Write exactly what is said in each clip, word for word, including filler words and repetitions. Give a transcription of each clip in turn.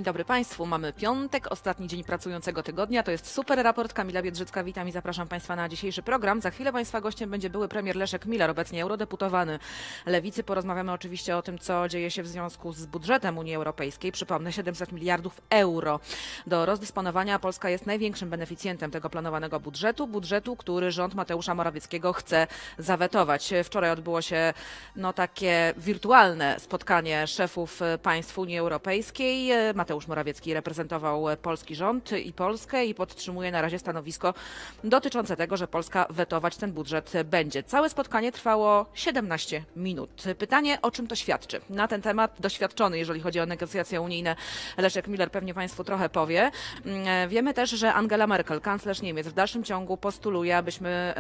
Dzień dobry Państwu. Mamy piątek, ostatni dzień pracującego tygodnia. To jest Super Raport. Kamila Biedrzycka, witam i zapraszam Państwa na dzisiejszy program. Za chwilę Państwa gościem będzie były premier Leszek Miller, obecnie eurodeputowany Lewicy. Porozmawiamy oczywiście o tym, co dzieje się w związku z budżetem Unii Europejskiej. Przypomnę, siedemset miliardów euro do rozdysponowania. Polska jest największym beneficjentem tego planowanego budżetu. Budżetu, który rząd Mateusza Morawieckiego chce zawetować. Wczoraj odbyło się no, takie wirtualne spotkanie szefów państw Unii Europejskiej. Mateusz Morawiecki reprezentował polski rząd i Polskę i podtrzymuje na razie stanowisko dotyczące tego, że Polska wetować ten budżet będzie. Całe spotkanie trwało siedemnaście minut. Pytanie, o czym to świadczy? Na ten temat doświadczony, jeżeli chodzi o negocjacje unijne, Leszek Miller pewnie Państwu trochę powie. Wiemy też, że Angela Merkel, kanclerz Niemiec, w dalszym ciągu postuluje, abyśmy,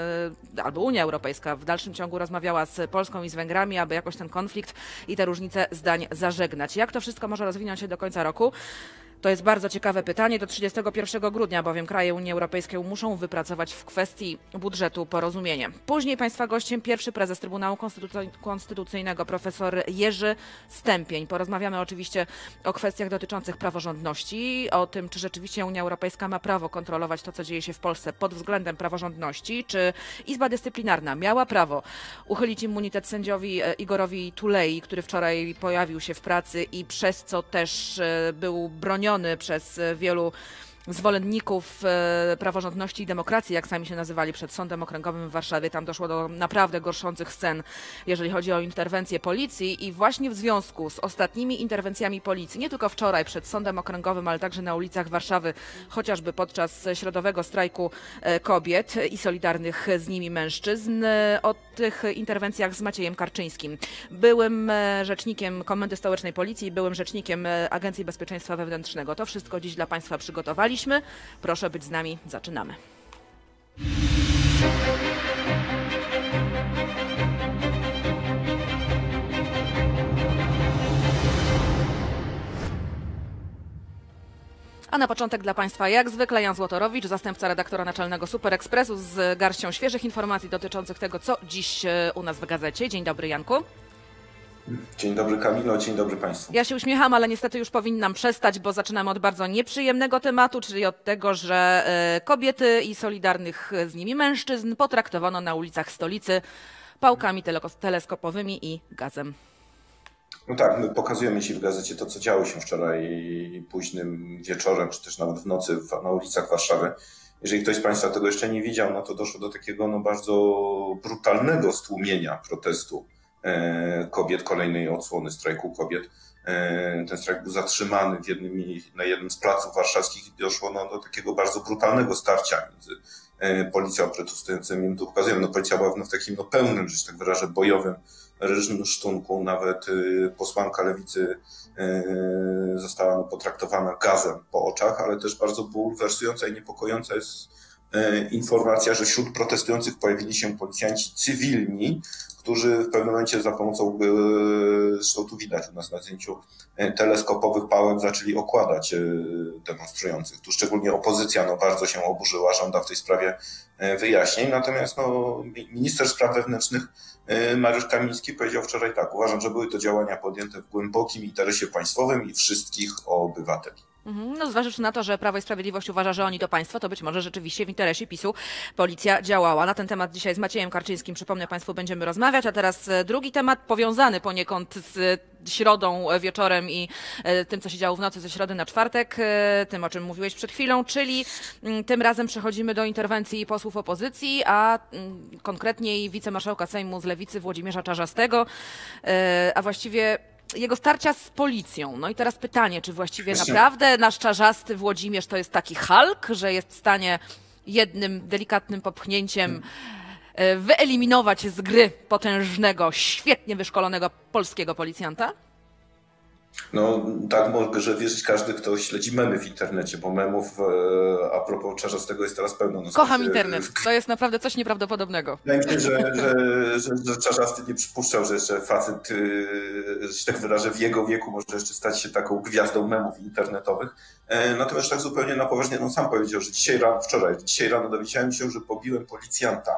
albo Unia Europejska w dalszym ciągu rozmawiała z Polską i z Węgrami, aby jakoś ten konflikt i te różnice zdań zażegnać. Jak to wszystko może rozwinąć się do końca roku? To jest bardzo ciekawe pytanie. Do trzydziestego pierwszego grudnia bowiem kraje Unii Europejskiej muszą wypracować w kwestii budżetu porozumienie. Później Państwa gościem pierwszy prezes Trybunału Konstytucyjnego profesor Jerzy Stępień. Porozmawiamy oczywiście o kwestiach dotyczących praworządności, o tym, czy rzeczywiście Unia Europejska ma prawo kontrolować to, co dzieje się w Polsce pod względem praworządności, czy Izba Dyscyplinarna miała prawo uchylić immunitet sędziowi Igorowi Tulei, który wczoraj pojawił się w pracy i przez co też był broniony przez wielu zwolenników praworządności i demokracji, jak sami się nazywali, przed Sądem Okręgowym w Warszawie. Tam doszło do naprawdę gorszących scen, jeżeli chodzi o interwencję policji i właśnie w związku z ostatnimi interwencjami policji, nie tylko wczoraj przed Sądem Okręgowym, ale także na ulicach Warszawy, chociażby podczas środowego strajku kobiet i solidarnych z nimi mężczyzn, o tych interwencjach z Maciejem Karczyńskim, byłym rzecznikiem Komendy Stołecznej Policji, byłym rzecznikiem Agencji Bezpieczeństwa Wewnętrznego. To wszystko dziś dla Państwa przygotowaliśmy. Proszę być z nami. Zaczynamy. A na początek dla Państwa, jak zwykle, Jan Złotorowicz, zastępca redaktora naczelnego Super Expressu z garścią świeżych informacji dotyczących tego, co dziś u nas w gazecie. Dzień dobry, Janku. Dzień dobry, Kamilo, dzień dobry Państwu. Ja się uśmiecham, ale niestety już powinnam przestać, bo zaczynamy od bardzo nieprzyjemnego tematu, czyli od tego, że kobiety i solidarnych z nimi mężczyzn potraktowano na ulicach stolicy pałkami teleskopowymi i gazem. No tak, my pokazujemy Ci w gazecie to, co działo się wczoraj późnym wieczorem, czy też nawet w nocy na ulicach Warszawy. Jeżeli ktoś z Państwa tego jeszcze nie widział, no to doszło do takiego no, bardzo brutalnego stłumienia protestu kobiet, kolejnej odsłony strajku kobiet. Ten strajk był zatrzymany w jednym, na jednym z placów warszawskich i doszło no, do takiego bardzo brutalnego starcia między policją a protestującymi. Tu pokazujemy, no, policja była no, w takim no, pełnym, że się tak wyrażę, bojowym ryższtunku. Nawet posłanka Lewicy została no, potraktowana gazem po oczach, ale też bardzo bulwersująca i niepokojąca jest informacja, że wśród protestujących pojawili się policjanci cywilni, którzy w pewnym momencie za pomocą, zresztą tu widać u nas na zdjęciu, teleskopowych pałek zaczęli okładać demonstrujących. Tu szczególnie opozycja no, bardzo się oburzyła, żąda w tej sprawie wyjaśnień. Natomiast no, minister spraw wewnętrznych Mariusz Kamiński powiedział wczoraj tak: uważam, że były to działania podjęte w głębokim interesie państwowym i wszystkich obywateli. No, zważywszy na to, że Prawo i Sprawiedliwość uważa, że oni to państwo, to być może rzeczywiście w interesie PiSu policja działała. Na ten temat dzisiaj z Maciejem Karczyńskim, przypomnę Państwu, będziemy rozmawiać. A teraz drugi temat, powiązany poniekąd z środą wieczorem i tym, co się działo w nocy ze środy na czwartek, tym, o czym mówiłeś przed chwilą, czyli tym razem przechodzimy do interwencji posłów opozycji, a konkretniej wicemarszałka Sejmu z Lewicy Włodzimierza Czarzastego, a właściwie jego starcia z policją. No i teraz pytanie, czy właściwie naprawdę nasz Czarzasty Włodzimierz to jest taki Hulk, że jest w stanie jednym delikatnym popchnięciem wyeliminować z gry potężnego, świetnie wyszkolonego polskiego policjanta? No tak może wierzyć każdy, kto śledzi memy w internecie, bo memów a propos Czarzastego jest teraz pełno. No, Kocham internet, to jest naprawdę coś nieprawdopodobnego. Wydaje mi się, że, że, że, że Czarzasty nie przypuszczał, że jeszcze facet, że się tak wyrażę, w jego wieku może jeszcze stać się taką gwiazdą memów internetowych. Natomiast tak zupełnie na poważnie, on sam powiedział, że dzisiaj rano, wczoraj, dzisiaj rano dowiedziałem się, że pobiłem policjanta.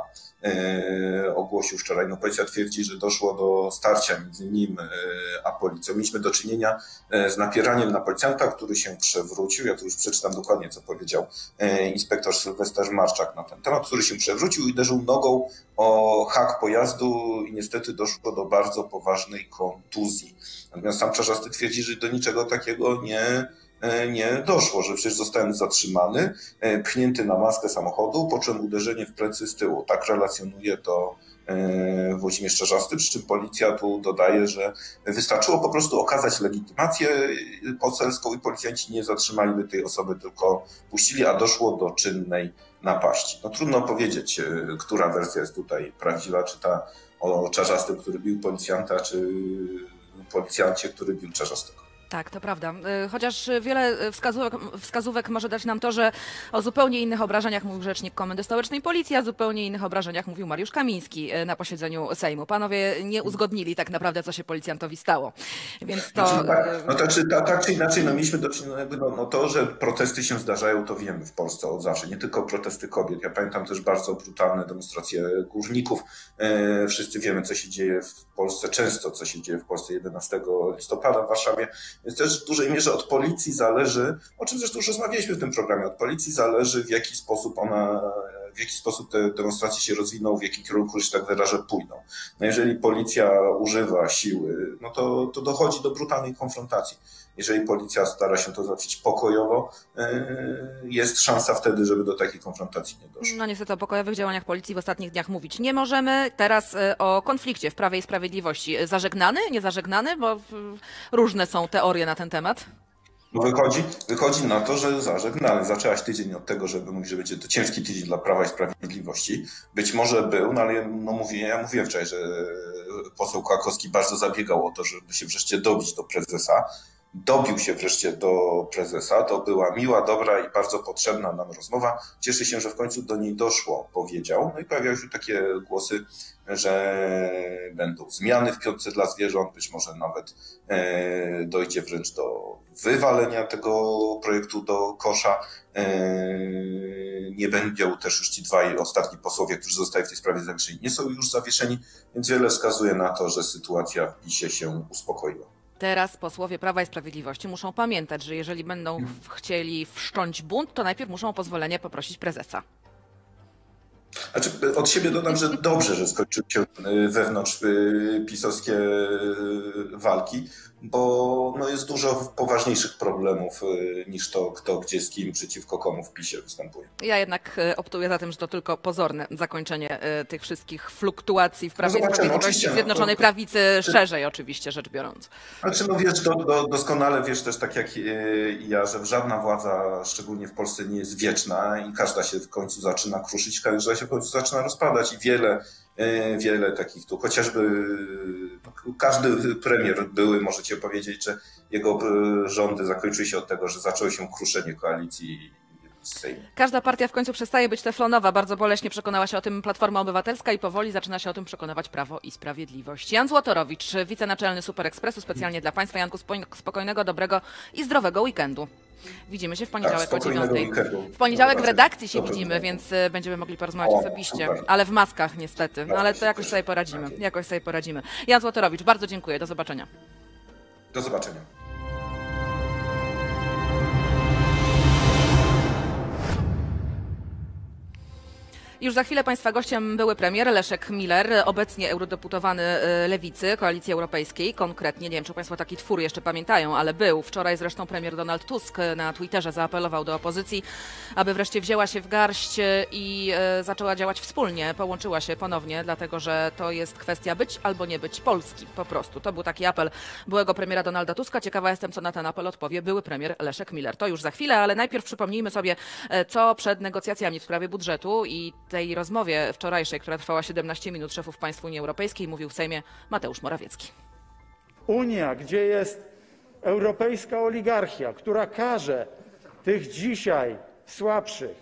Ogłosił wczoraj. No, policja twierdzi, że doszło do starcia między nim a policją. Mieliśmy do czynienia z napieraniem na policjanta, który się przewrócił. Ja tu już przeczytam dokładnie, co powiedział inspektor Sylwester Marczak na ten temat, który się przewrócił i uderzył nogą o hak pojazdu i niestety doszło do bardzo poważnej kontuzji. Natomiast sam Czarzasty twierdzi, że do niczego takiego nie nie doszło, że przecież zostałem zatrzymany, pchnięty na maskę samochodu, po czym uderzenie w plecy z tyłu. Tak relacjonuje to Włodzimierz Czarzasty, przy czym policja tu dodaje, że wystarczyło po prostu okazać legitymację poselską i policjanci nie zatrzymaliby tej osoby, tylko puścili, a doszło do czynnej napaści. No trudno powiedzieć, która wersja jest tutaj prawdziwa, czy ta o Czarzastym, który bił policjanta, czy policjancie, który bił Czarzastego. Tak, to prawda. Chociaż wiele wskazówek, wskazówek może dać nam to, że o zupełnie innych obrażeniach mówił rzecznik Komendy Stołecznej Policji, a o zupełnie innych obrażeniach mówił Mariusz Kamiński na posiedzeniu Sejmu. Panowie nie uzgodnili tak naprawdę, co się policjantowi stało. Więc to... Znaczy, tak, no tak, czy, tak, tak czy inaczej, no mieliśmy do czynienia, no, no to, że protesty się zdarzają, to wiemy w Polsce od zawsze. Nie tylko protesty kobiet. Ja pamiętam też bardzo brutalne demonstracje górników. E, wszyscy wiemy, co się dzieje w Polsce, często co się dzieje w Polsce jedenastego listopada w Warszawie. Więc też w dużej mierze od policji zależy, o czym zresztą już rozmawialiśmy w tym programie, od policji zależy, w jaki sposób ona, w jaki sposób te demonstracje się rozwiną, w jakim kierunku, że tak wyrażę, pójdą. No jeżeli policja używa siły, no to, to dochodzi do brutalnej konfrontacji. Jeżeli policja stara się to załatwić pokojowo, jest szansa wtedy, żeby do takiej konfrontacji nie doszło. No niestety o pokojowych działaniach policji w ostatnich dniach mówić nie możemy. Teraz o konflikcie w Prawie i Sprawiedliwości. Zażegnany, niezażegnany? Bo różne są teorie na ten temat. No wychodzi, wychodzi na to, że zażegnany. Zaczęłaś tydzień od tego, żeby mówić, że będzie to ciężki tydzień dla Prawa i Sprawiedliwości. Być może był, no ale no mówię, ja mówiłem wczoraj, że poseł Kołakowski bardzo zabiegał o to, żeby się wreszcie dobić do prezesa. Dobił się wreszcie do prezesa. To była miła, dobra i bardzo potrzebna nam rozmowa. Cieszę się, że w końcu do niej doszło, powiedział. No i pojawiały się takie głosy, że będą zmiany w piątce dla zwierząt, być może nawet dojdzie wręcz do wywalenia tego projektu do kosza. Nie będą też już ci dwaj ostatni posłowie, którzy zostali w tej sprawie zawieszeni, nie są już zawieszeni, więc wiele wskazuje na to, że sytuacja w PiS-ie się uspokoiła. Teraz posłowie Prawa i Sprawiedliwości muszą pamiętać, że jeżeli będą chcieli wszcząć bunt, to najpierw muszą o pozwolenie poprosić prezesa. Znaczy, od siebie dodam, że dobrze, że skończyły się wewnątrz pisowskie walki, bo no jest dużo poważniejszych problemów niż to, kto gdzie z kim przeciwko komu w PiSie występuje. Ja jednak optuję za tym, że to tylko pozorne zakończenie tych wszystkich fluktuacji w Prawie i no Sprawiedliwości, w Zjednoczonej no, Prawicy, szerzej oczywiście rzecz biorąc. Znaczy, no wiesz, do, do, doskonale wiesz też tak jak i ja, że żadna władza, szczególnie w Polsce, nie jest wieczna i każda się w końcu zaczyna kruszyć, każda się w końcu zaczyna rozpadać i wiele Wiele takich tu, chociażby każdy premier były, możecie powiedzieć, że jego rządy zakończyły się od tego, że zaczęło się kruszenie koalicji z Sejmu. Każda partia w końcu przestaje być teflonowa. Bardzo boleśnie przekonała się o tym Platforma Obywatelska i powoli zaczyna się o tym przekonywać Prawo i Sprawiedliwość. Jan Złotorowicz, wicenaczelny Super Ekspresu, specjalnie dla Państwa. Janku, spokojnego, dobrego i zdrowego weekendu. Widzimy się w poniedziałek tak, o dziewiątej. W poniedziałek w redakcji się widzimy, więc będziemy mogli porozmawiać o, osobiście, super. Ale w maskach niestety. No, ale to jakoś sobie poradzimy. Jakoś sobie poradzimy. Jan Złotorowicz, bardzo dziękuję. Do zobaczenia. Do zobaczenia. Już za chwilę Państwa gościem były premier Leszek Miller, obecnie eurodeputowany Lewicy, Koalicji Europejskiej. Konkretnie, nie wiem, czy Państwo taki twór jeszcze pamiętają, ale był. Wczoraj zresztą premier Donald Tusk na Twitterze zaapelował do opozycji, aby wreszcie wzięła się w garść i zaczęła działać wspólnie, połączyła się ponownie, dlatego że to jest kwestia być albo nie być Polski, po prostu. To był taki apel byłego premiera Donalda Tuska. Ciekawa jestem, co na ten apel odpowie były premier Leszek Miller. To już za chwilę, ale najpierw przypomnijmy sobie, co przed negocjacjami w sprawie budżetu i tej rozmowie wczorajszej, która trwała siedemnaście minut, szefów państw Unii Europejskiej, mówił w Sejmie Mateusz Morawiecki. Unia, gdzie jest europejska oligarchia, która karze tych dzisiaj słabszych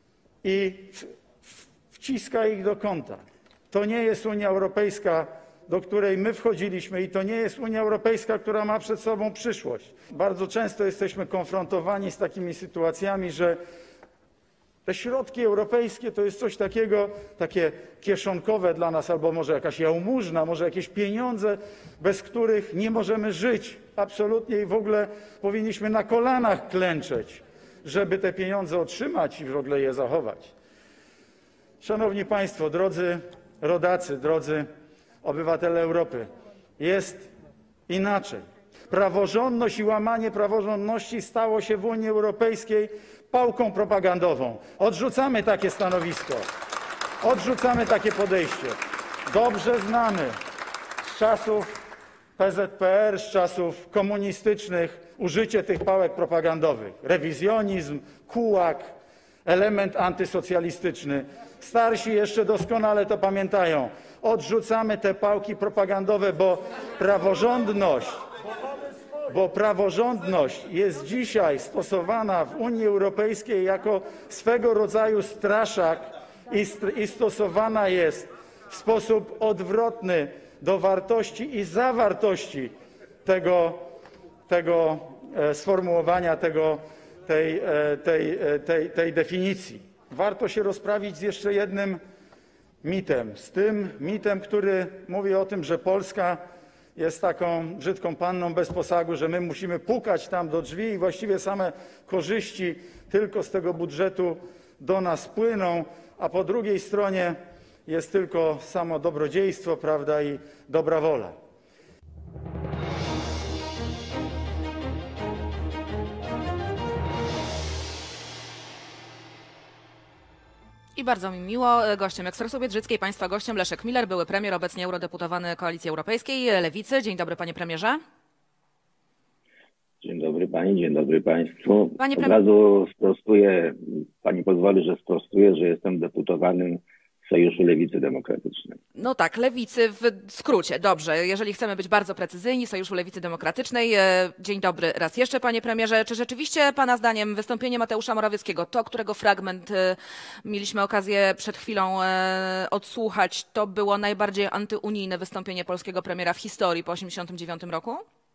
i wciska ich do kąta. To nie jest Unia Europejska do której my wchodziliśmy i to nie jest Unia Europejska, która ma przed sobą przyszłość. Bardzo często jesteśmy konfrontowani z takimi sytuacjami, że te środki europejskie to jest coś takiego, takie kieszonkowe dla nas, albo może jakaś jałmużna, może jakieś pieniądze, bez których nie możemy żyć absolutnie i w ogóle powinniśmy na kolanach klęczeć, żeby te pieniądze otrzymać i w ogóle je zachować. Szanowni Państwo, drodzy rodacy, drodzy obywatele Europy, jest inaczej. Praworządność i łamanie praworządności stało się w Unii Europejskiej pałką propagandową. Odrzucamy takie stanowisko, odrzucamy takie podejście. Dobrze znamy z czasów P Z P R, z czasów komunistycznych użycie tych pałek propagandowych. Rewizjonizm, kułak, element antysocjalistyczny. Starsi jeszcze doskonale to pamiętają. Odrzucamy te pałki propagandowe, bo praworządność, bo praworządność jest dzisiaj stosowana w Unii Europejskiej jako swego rodzaju straszak i, i stosowana jest w sposób odwrotny do wartości i zawartości tego, tego sformułowania, tego, tej, tej, tej, tej definicji. Warto się rozprawić z jeszcze jednym mitem, z tym mitem, który mówi o tym, że Polska jest taką brzydką panną bez posagu, że my musimy pukać tam do drzwi i właściwie same korzyści tylko z tego budżetu do nas płyną, a po drugiej stronie jest tylko samo dobrodziejstwo, prawda, i dobra wola. I bardzo mi miło. Gościem Ekspresu Biedrzyckiej, Państwa gościem Leszek Miller, były premier, obecnie eurodeputowany Koalicji Europejskiej, Lewicy. Dzień dobry, panie premierze. Dzień dobry pani, dzień dobry państwu. Panie Od razu sprostuję, pani pozwoli, że sprostuję, że jestem deputowanym Sojuszu Lewicy Demokratycznej. No tak, Lewicy w skrócie, dobrze. Jeżeli chcemy być bardzo precyzyjni, Sojuszu Lewicy Demokratycznej. Dzień dobry raz jeszcze, panie premierze. Czy rzeczywiście pana zdaniem wystąpienie Mateusza Morawieckiego, to, którego fragment mieliśmy okazję przed chwilą odsłuchać, to było najbardziej antyunijne wystąpienie polskiego premiera w historii po osiemdziesiątym dziewiątym roku?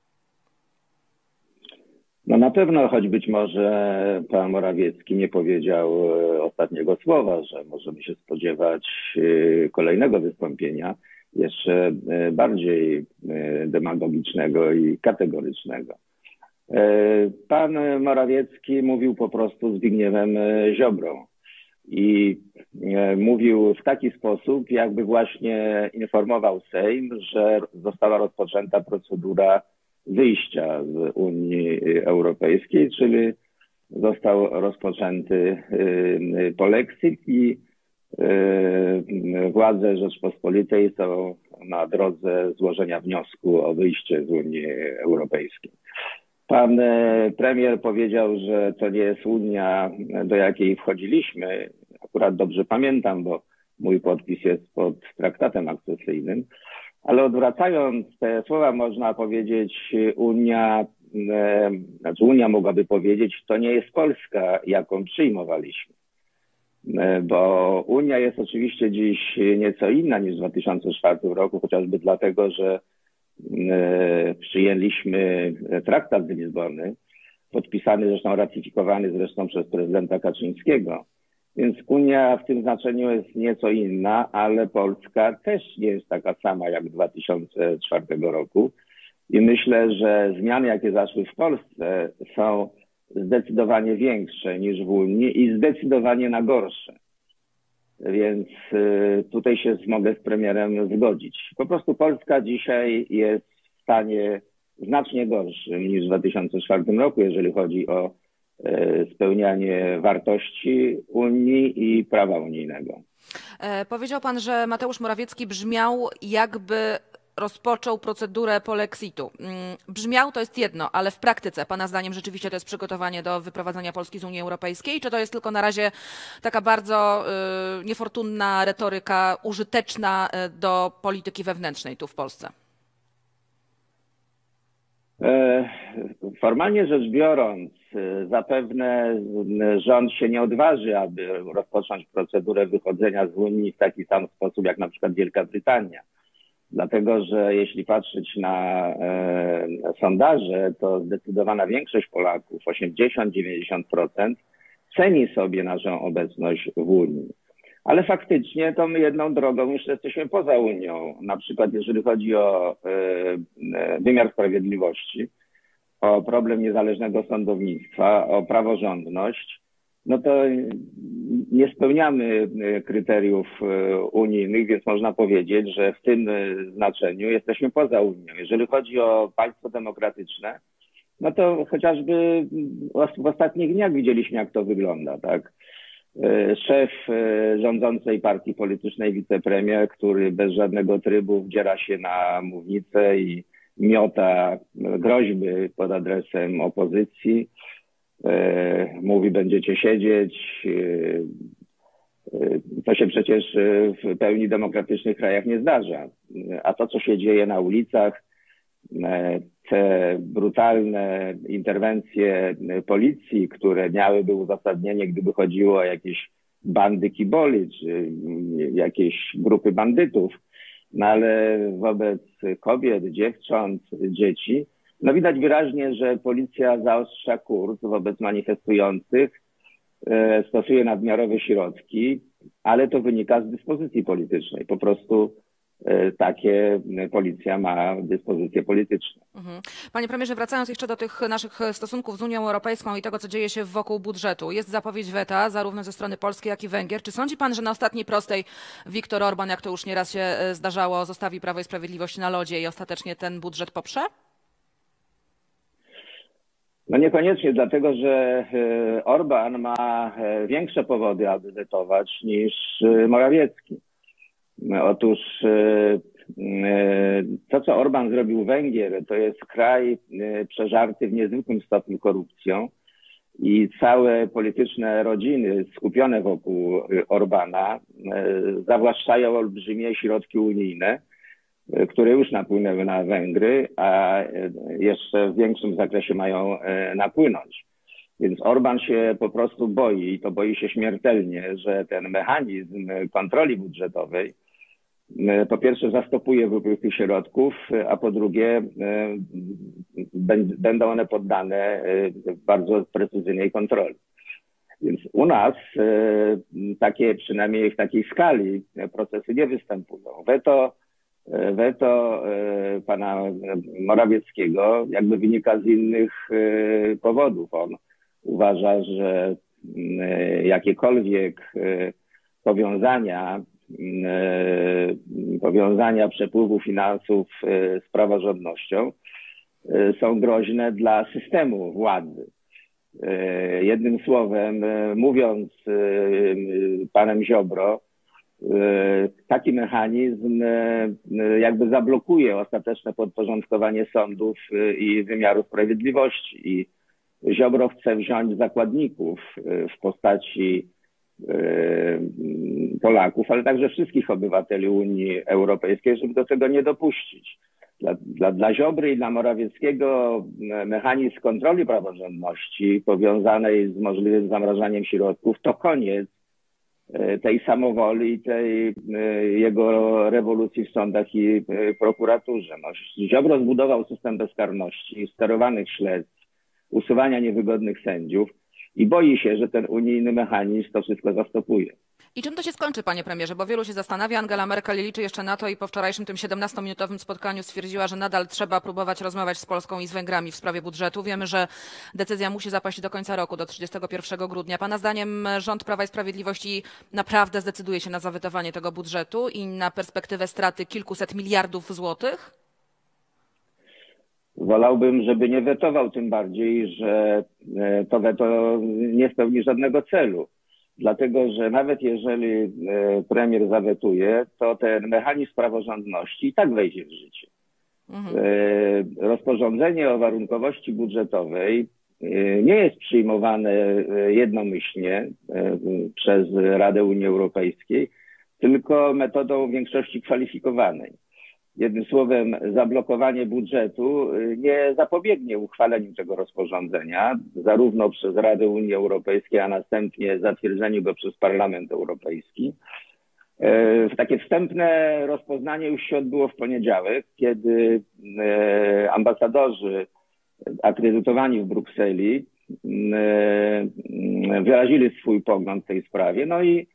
No na pewno, choć być może pan Morawiecki nie powiedział ostatniego słowa, że możemy się spodziewać kolejnego wystąpienia, jeszcze bardziej demagogicznego i kategorycznego. Pan Morawiecki mówił po prostu Zbigniewem Ziobrą i mówił w taki sposób, jakby właśnie informował Sejm, że została rozpoczęta procedura wyjścia z Unii Europejskiej, czyli został rozpoczęty polexit i władze Rzeczpospolitej są na drodze złożenia wniosku o wyjście z Unii Europejskiej. Pan premier powiedział, że to nie jest Unia, do jakiej wchodziliśmy. Akurat dobrze pamiętam, bo mój podpis jest pod traktatem akcesyjnym. Ale odwracając te słowa, można powiedzieć, Unia, e, znaczy Unia mogłaby powiedzieć, to nie jest Polska, jaką przyjmowaliśmy. E, bo Unia jest oczywiście dziś nieco inna niż w dwa tysiące czwartym roku, chociażby dlatego, że e, przyjęliśmy traktat z Lizbony, podpisany zresztą, ratyfikowany zresztą przez prezydenta Kaczyńskiego. Więc Unia w tym znaczeniu jest nieco inna, ale Polska też nie jest taka sama jak w dwa tysiące czwartym roku. I myślę, że zmiany, jakie zaszły w Polsce, są zdecydowanie większe niż w Unii i zdecydowanie na gorsze. Więc tutaj się mogę z premierem zgodzić. Po prostu Polska dzisiaj jest w stanie znacznie gorszym niż w dwa tysiące czwartym roku, jeżeli chodzi o spełnianie wartości Unii i prawa unijnego. E, powiedział pan, że Mateusz Morawiecki brzmiał, jakby rozpoczął procedurę polexitu. Brzmiał to jest jedno, ale w praktyce pana zdaniem rzeczywiście to jest przygotowanie do wyprowadzenia Polski z Unii Europejskiej, czy to jest tylko na razie taka bardzo y, niefortunna retoryka użyteczna do polityki wewnętrznej tu w Polsce? Formalnie rzecz biorąc, zapewne rząd się nie odważy, aby rozpocząć procedurę wychodzenia z Unii w taki sam sposób jak na przykład Wielka Brytania. Dlatego, że jeśli patrzeć na e, sondaże, to zdecydowana większość Polaków, osiemdziesiąt do dziewięćdziesięciu procent, ceni sobie naszą obecność w Unii. Ale faktycznie to my jedną drogą już jesteśmy poza Unią. Na przykład jeżeli chodzi o e, wymiar sprawiedliwości, o problem niezależnego sądownictwa, o praworządność, no to nie spełniamy kryteriów unijnych, więc można powiedzieć, że w tym znaczeniu jesteśmy poza Unią. Jeżeli chodzi o państwo demokratyczne, no to chociażby w ostatnich dniach widzieliśmy, jak to wygląda, tak? Szef rządzącej partii politycznej, wicepremier, który bez żadnego trybu wdziera się na mównicę i miota groźby pod adresem opozycji. Mówi, będziecie siedzieć. To się przecież w pełni demokratycznych krajach nie zdarza. A to, co się dzieje na ulicach, te brutalne interwencje policji, które miałyby uzasadnienie, gdyby chodziło o jakieś bandy kiboli, czy jakieś grupy bandytów, no ale wobec kobiet, dziewcząt, dzieci, no widać wyraźnie, że policja zaostrza kurs wobec manifestujących, stosuje nadmiarowe środki, ale to wynika z dyspozycji politycznej. Po prostu takie policja ma dyspozycje polityczne. Mhm. Panie premierze, wracając jeszcze do tych naszych stosunków z Unią Europejską i tego, co dzieje się wokół budżetu. Jest zapowiedź weta zarówno ze strony Polski, jak i Węgier. Czy sądzi pan, że na ostatniej prostej Viktor Orbán, jak to już nieraz się zdarzało, zostawi Prawo i Sprawiedliwość na lodzie i ostatecznie ten budżet poprze? No niekoniecznie, dlatego że Orbán ma większe powody, aby wetować, niż Morawiecki. Otóż to, co Orbán zrobił Węgier, to jest kraj przeżarty w niezwykłym stopniu korupcją i całe polityczne rodziny skupione wokół Orbána zawłaszczają olbrzymie środki unijne, które już napłynęły na Węgry, a jeszcze w większym zakresie mają napłynąć. Więc Orbán się po prostu boi, i to boi się śmiertelnie, że ten mechanizm kontroli budżetowej po pierwsze zastopuje wypływ tych środków, a po drugie będą one poddane bardzo precyzyjnej kontroli. Więc u nas takie, przynajmniej w takiej skali, procesy nie występują. Weto, weto pana Morawieckiego jakby wynika z innych powodów. On uważa, że jakiekolwiek powiązania powiązania przepływu finansów z praworządnością są groźne dla systemu władzy. Jednym słowem, mówiąc panem Ziobro, taki mechanizm jakby zablokuje ostateczne podporządkowanie sądów i wymiaru sprawiedliwości. I Ziobro chce wziąć zakładników w postaci Polaków, ale także wszystkich obywateli Unii Europejskiej, żeby do tego nie dopuścić. Dla, dla, dla Ziobry i dla Morawieckiego mechanizm kontroli praworządności powiązanej z możliwym zamrażaniem środków to koniec tej samowoli i tej jego rewolucji w sądach i prokuraturze. No, Ziobro zbudował system bezkarności, sterowanych śledztw, usuwania niewygodnych sędziów i boi się, że ten unijny mechanizm to wszystko zastopuje. I czym to się skończy, panie premierze? Bo wielu się zastanawia. Angela Merkel liczy jeszcze na to i po wczorajszym tym siedemnastominutowym spotkaniu stwierdziła, że nadal trzeba próbować rozmawiać z Polską i z Węgrami w sprawie budżetu. Wiemy, że decyzja musi zapaść do końca roku, do trzydziestego pierwszego grudnia. Pana zdaniem rząd Prawa i Sprawiedliwości naprawdę zdecyduje się na zawetowanie tego budżetu i na perspektywę straty kilkuset miliardów złotych? Wolałbym, żeby nie wetował, tym bardziej, że to weto nie spełni żadnego celu. Dlatego, że nawet jeżeli premier zawetuje, to ten mechanizm praworządności i tak wejdzie w życie. Mhm. Rozporządzenie o warunkowości budżetowej nie jest przyjmowane jednomyślnie przez Radę Unii Europejskiej, tylko metodą większości kwalifikowanej. Jednym słowem, zablokowanie budżetu nie zapobiegnie uchwaleniu tego rozporządzenia, zarówno przez Radę Unii Europejskiej, a następnie zatwierdzeniu go przez Parlament Europejski. Takie wstępne rozpoznanie już się odbyło w poniedziałek, kiedy ambasadorzy akredytowani w Brukseli wyrazili swój pogląd w tej sprawie. No i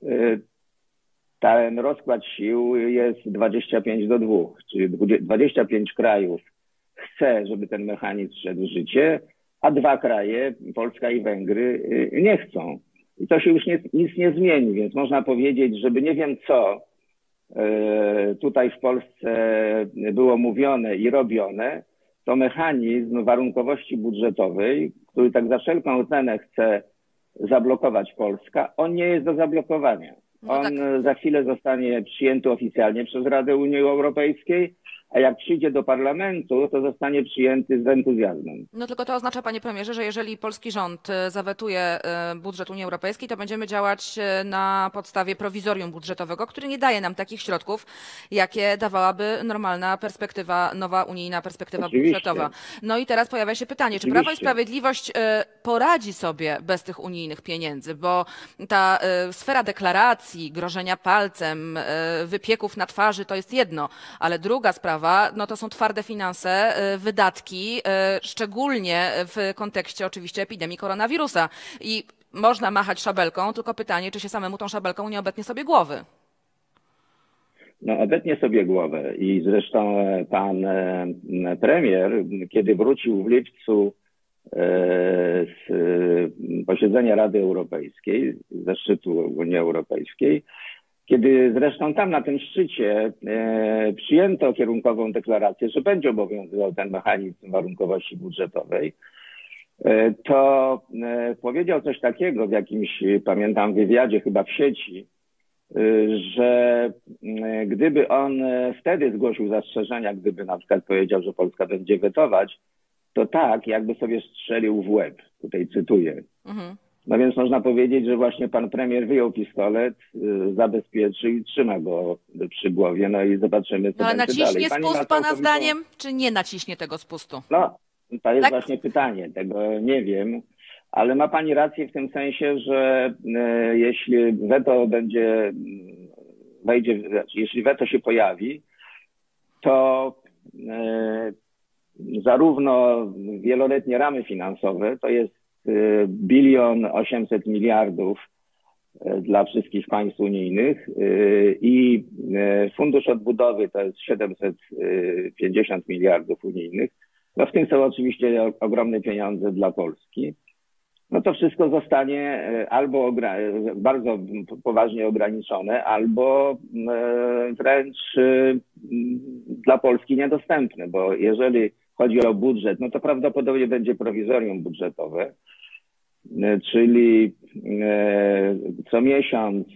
ten rozkład sił jest dwadzieścia pięć do dwóch, czyli dwadzieścia pięć krajów chce, żeby ten mechanizm wszedł w życie, a dwa kraje, Polska i Węgry, nie chcą. I to się już nie, nic nie zmieni, więc można powiedzieć, żeby nie wiem co tutaj w Polsce było mówione i robione, to mechanizm warunkowości budżetowej, który tak za wszelką cenę chce zablokować Polska, on nie jest do zablokowania. No on tak. za chwilę zostanie przyjęty oficjalnie przez Radę Unii Europejskiej, a jak przyjdzie do parlamentu, to zostanie przyjęty z entuzjazmem. No tylko to oznacza, panie premierze, że jeżeli polski rząd zawetuje budżet Unii Europejskiej, to będziemy działać na podstawie prowizorium budżetowego, który nie daje nam takich środków, jakie dawałaby normalna perspektywa, nowa unijna perspektywa Oczywiście. budżetowa. No i teraz pojawia się pytanie, czy Oczywiście. Prawo i Sprawiedliwość poradzi sobie bez tych unijnych pieniędzy, bo ta sfera deklaracji, grożenia palcem, wypieków na twarzy to jest jedno, ale druga sprawa, no to są twarde finanse, wydatki, szczególnie w kontekście oczywiście epidemii koronawirusa. I można machać szabelką, tylko pytanie, czy się samemu tą szabelką nie obetnie sobie głowy. No, obetnie sobie głowę i zresztą pan premier, kiedy wrócił w lipcu z posiedzenia Rady Europejskiej, ze szczytu Unii Europejskiej, kiedy zresztą tam na tym szczycie e, przyjęto kierunkową deklarację, że będzie obowiązywał ten mechanizm warunkowości budżetowej, e, to e, powiedział coś takiego w jakimś, pamiętam, wywiadzie chyba w sieci, e, że e, gdyby on wtedy zgłosił zastrzeżenia, gdyby na przykład powiedział, że Polska będzie wetować, to tak, jakby sobie strzelił w łeb. Tutaj cytuję. Mhm. No więc można powiedzieć, że właśnie pan premier wyjął pistolet, zabezpieczył i trzyma go przy głowie, no i zobaczymy, co no, ale będzie naciśnie dalej. spust pana zdaniem, czy nie naciśnie tego spustu? No, to jest tak? właśnie pytanie, tego nie wiem, ale ma pani rację w tym sensie, że e, jeśli weto będzie, wejdzie, jeśli weto się pojawi, to e, zarówno wieloletnie ramy finansowe, to jest bilion osiemset miliardów dla wszystkich państw unijnych i Fundusz Odbudowy to jest siedemset pięćdziesiąt miliardów unijnych. No w tym są oczywiście ogromne pieniądze dla Polski. No to wszystko zostanie albo bardzo poważnie ograniczone, albo wręcz dla Polski niedostępne, bo jeżeli chodzi o budżet, no to prawdopodobnie będzie prowizorium budżetowe, czyli co miesiąc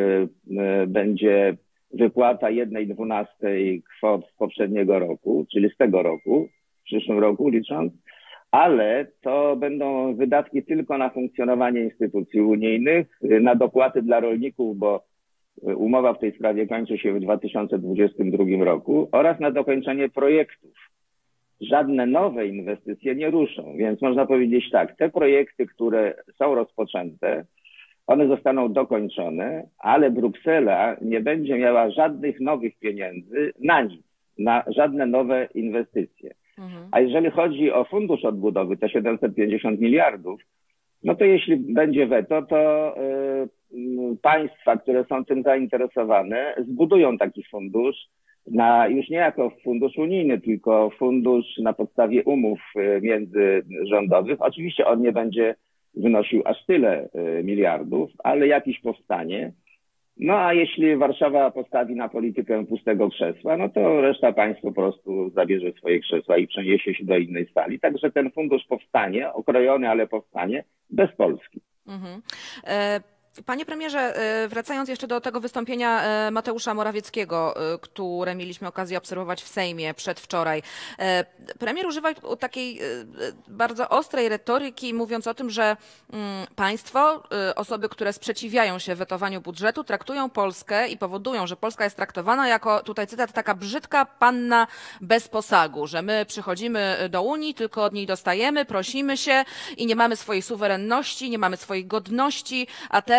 będzie wypłata jednej dwunastej kwot z poprzedniego roku, czyli z tego roku, w przyszłym roku licząc, ale to będą wydatki tylko na funkcjonowanie instytucji unijnych, na dopłaty dla rolników, bo umowa w tej sprawie kończy się w dwa tysiące dwudziestym drugim roku, oraz na dokończenie projektów. Żadne nowe inwestycje nie ruszą, więc można powiedzieć tak, te projekty, które są rozpoczęte, one zostaną dokończone, ale Bruksela nie będzie miała żadnych nowych pieniędzy na nic, na żadne nowe inwestycje. Mhm. A jeżeli chodzi o Fundusz Odbudowy, te siedemset pięćdziesiąt miliardów, no to jeśli będzie weto, to y, państwa, które są tym zainteresowane, zbudują taki fundusz, na, już nie jako fundusz unijny, tylko fundusz na podstawie umów międzyrządowych. Oczywiście on nie będzie wynosił aż tyle miliardów, ale jakiś powstanie. No a jeśli Warszawa postawi na politykę pustego krzesła, no to reszta państw po prostu zabierze swoje krzesła i przeniesie się do innej sali. Także ten fundusz powstanie, okrojony, ale powstanie bez Polski. Mhm. E Panie premierze, wracając jeszcze do tego wystąpienia Mateusza Morawieckiego, które mieliśmy okazję obserwować w Sejmie przedwczoraj. Premier używa takiej bardzo ostrej retoryki, mówiąc o tym, że państwo, osoby, które sprzeciwiają się wetowaniu budżetu, traktują Polskę i powodują, że Polska jest traktowana jako, tutaj cytat, taka brzydka panna bez posagu, że my przychodzimy do Unii, tylko od niej dostajemy, prosimy się i nie mamy swojej suwerenności, nie mamy swojej godności, a teraz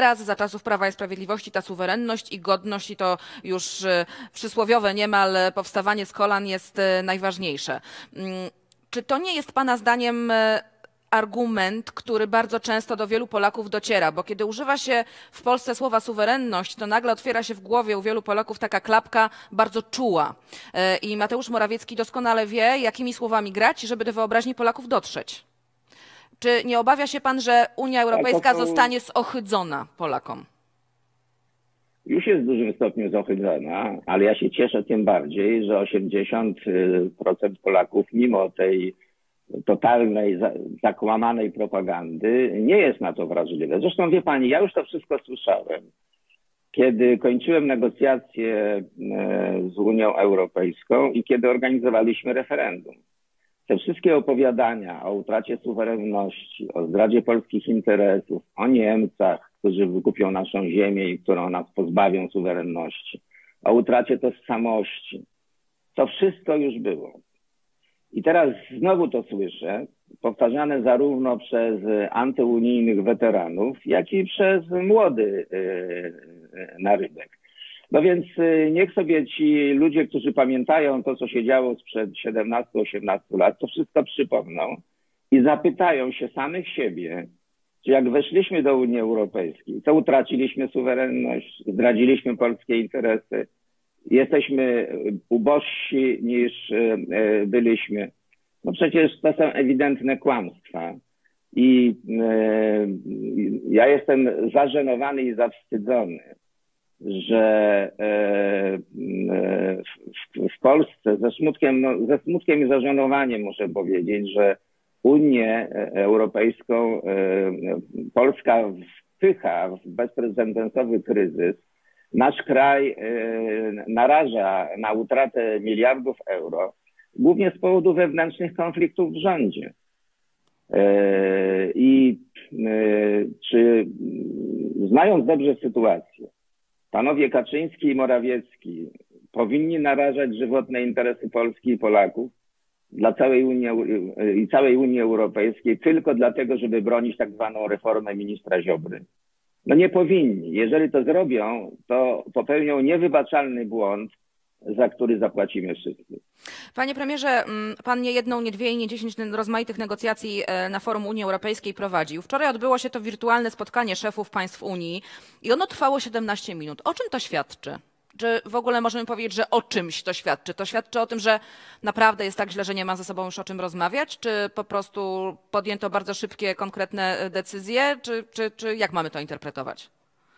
teraz, za czasów Prawa i Sprawiedliwości ta suwerenność i godność i to już y, przysłowiowe niemal powstawanie z kolan jest y, najważniejsze. Y, czy to nie jest pana zdaniem y, argument, który bardzo często do wielu Polaków dociera, bo kiedy używa się w Polsce słowa suwerenność, to nagle otwiera się w głowie u wielu Polaków taka klapka bardzo czuła. I Mateusz Morawiecki doskonale wie, jakimi słowami grać, żeby do wyobraźni Polaków dotrzeć. Czy nie obawia się pan, że Unia Europejska to... zostanie zohydzona Polakom? Już jest w dużym stopniu zohydzona, ale ja się cieszę tym bardziej, że osiemdziesiąt procent Polaków mimo tej totalnej, zakłamanej propagandy nie jest na to wrażliwe. Zresztą wie pani, ja już to wszystko słyszałem. Kiedy kończyłem negocjacje z Unią Europejską i kiedy organizowaliśmy referendum. Te wszystkie opowiadania o utracie suwerenności, o zdradzie polskich interesów, o Niemcach, którzy wykupią naszą ziemię i którą nas pozbawią suwerenności, o utracie tożsamości, to wszystko już było. I teraz znowu to słyszę, powtarzane zarówno przez antyunijnych weteranów, jak i przez młody narybek. No więc niech sobie ci ludzie, którzy pamiętają to, co się działo sprzed siedemnastu osiemnastu lat, to wszystko przypomną i zapytają się samych siebie, czy jak weszliśmy do Unii Europejskiej, to utraciliśmy suwerenność, zdradziliśmy polskie interesy, jesteśmy ubożsi niż byliśmy. No przecież to są ewidentne kłamstwa. I ja jestem zażenowany i zawstydzony, że w Polsce ze smutkiem, no, ze smutkiem i zażenowaniem muszę powiedzieć, że Unię Europejską Polska wpycha w bezprecedensowy kryzys. Nasz kraj naraża na utratę miliardów euro, głównie z powodu wewnętrznych konfliktów w rządzie. I czy, znając dobrze sytuację, panowie Kaczyński i Morawiecki powinni narażać żywotne interesy Polski i Polaków dla całej Unii i całej Unii Europejskiej tylko dlatego, żeby bronić tak zwaną reformę ministra Ziobry? No nie powinni. Jeżeli to zrobią, to popełnią niewybaczalny błąd, za który zapłacimy wszyscy. Panie premierze, pan nie jedną, nie dwie i nie dziesięć rozmaitych negocjacji na forum Unii Europejskiej prowadził. Wczoraj odbyło się to wirtualne spotkanie szefów państw Unii i ono trwało siedemnaście minut. O czym to świadczy? Czy w ogóle możemy powiedzieć, że o czymś to świadczy? To świadczy o tym, że naprawdę jest tak źle, że nie ma ze sobą już o czym rozmawiać? Czy po prostu podjęto bardzo szybkie, konkretne decyzje? Czy, czy, czy jak mamy to interpretować?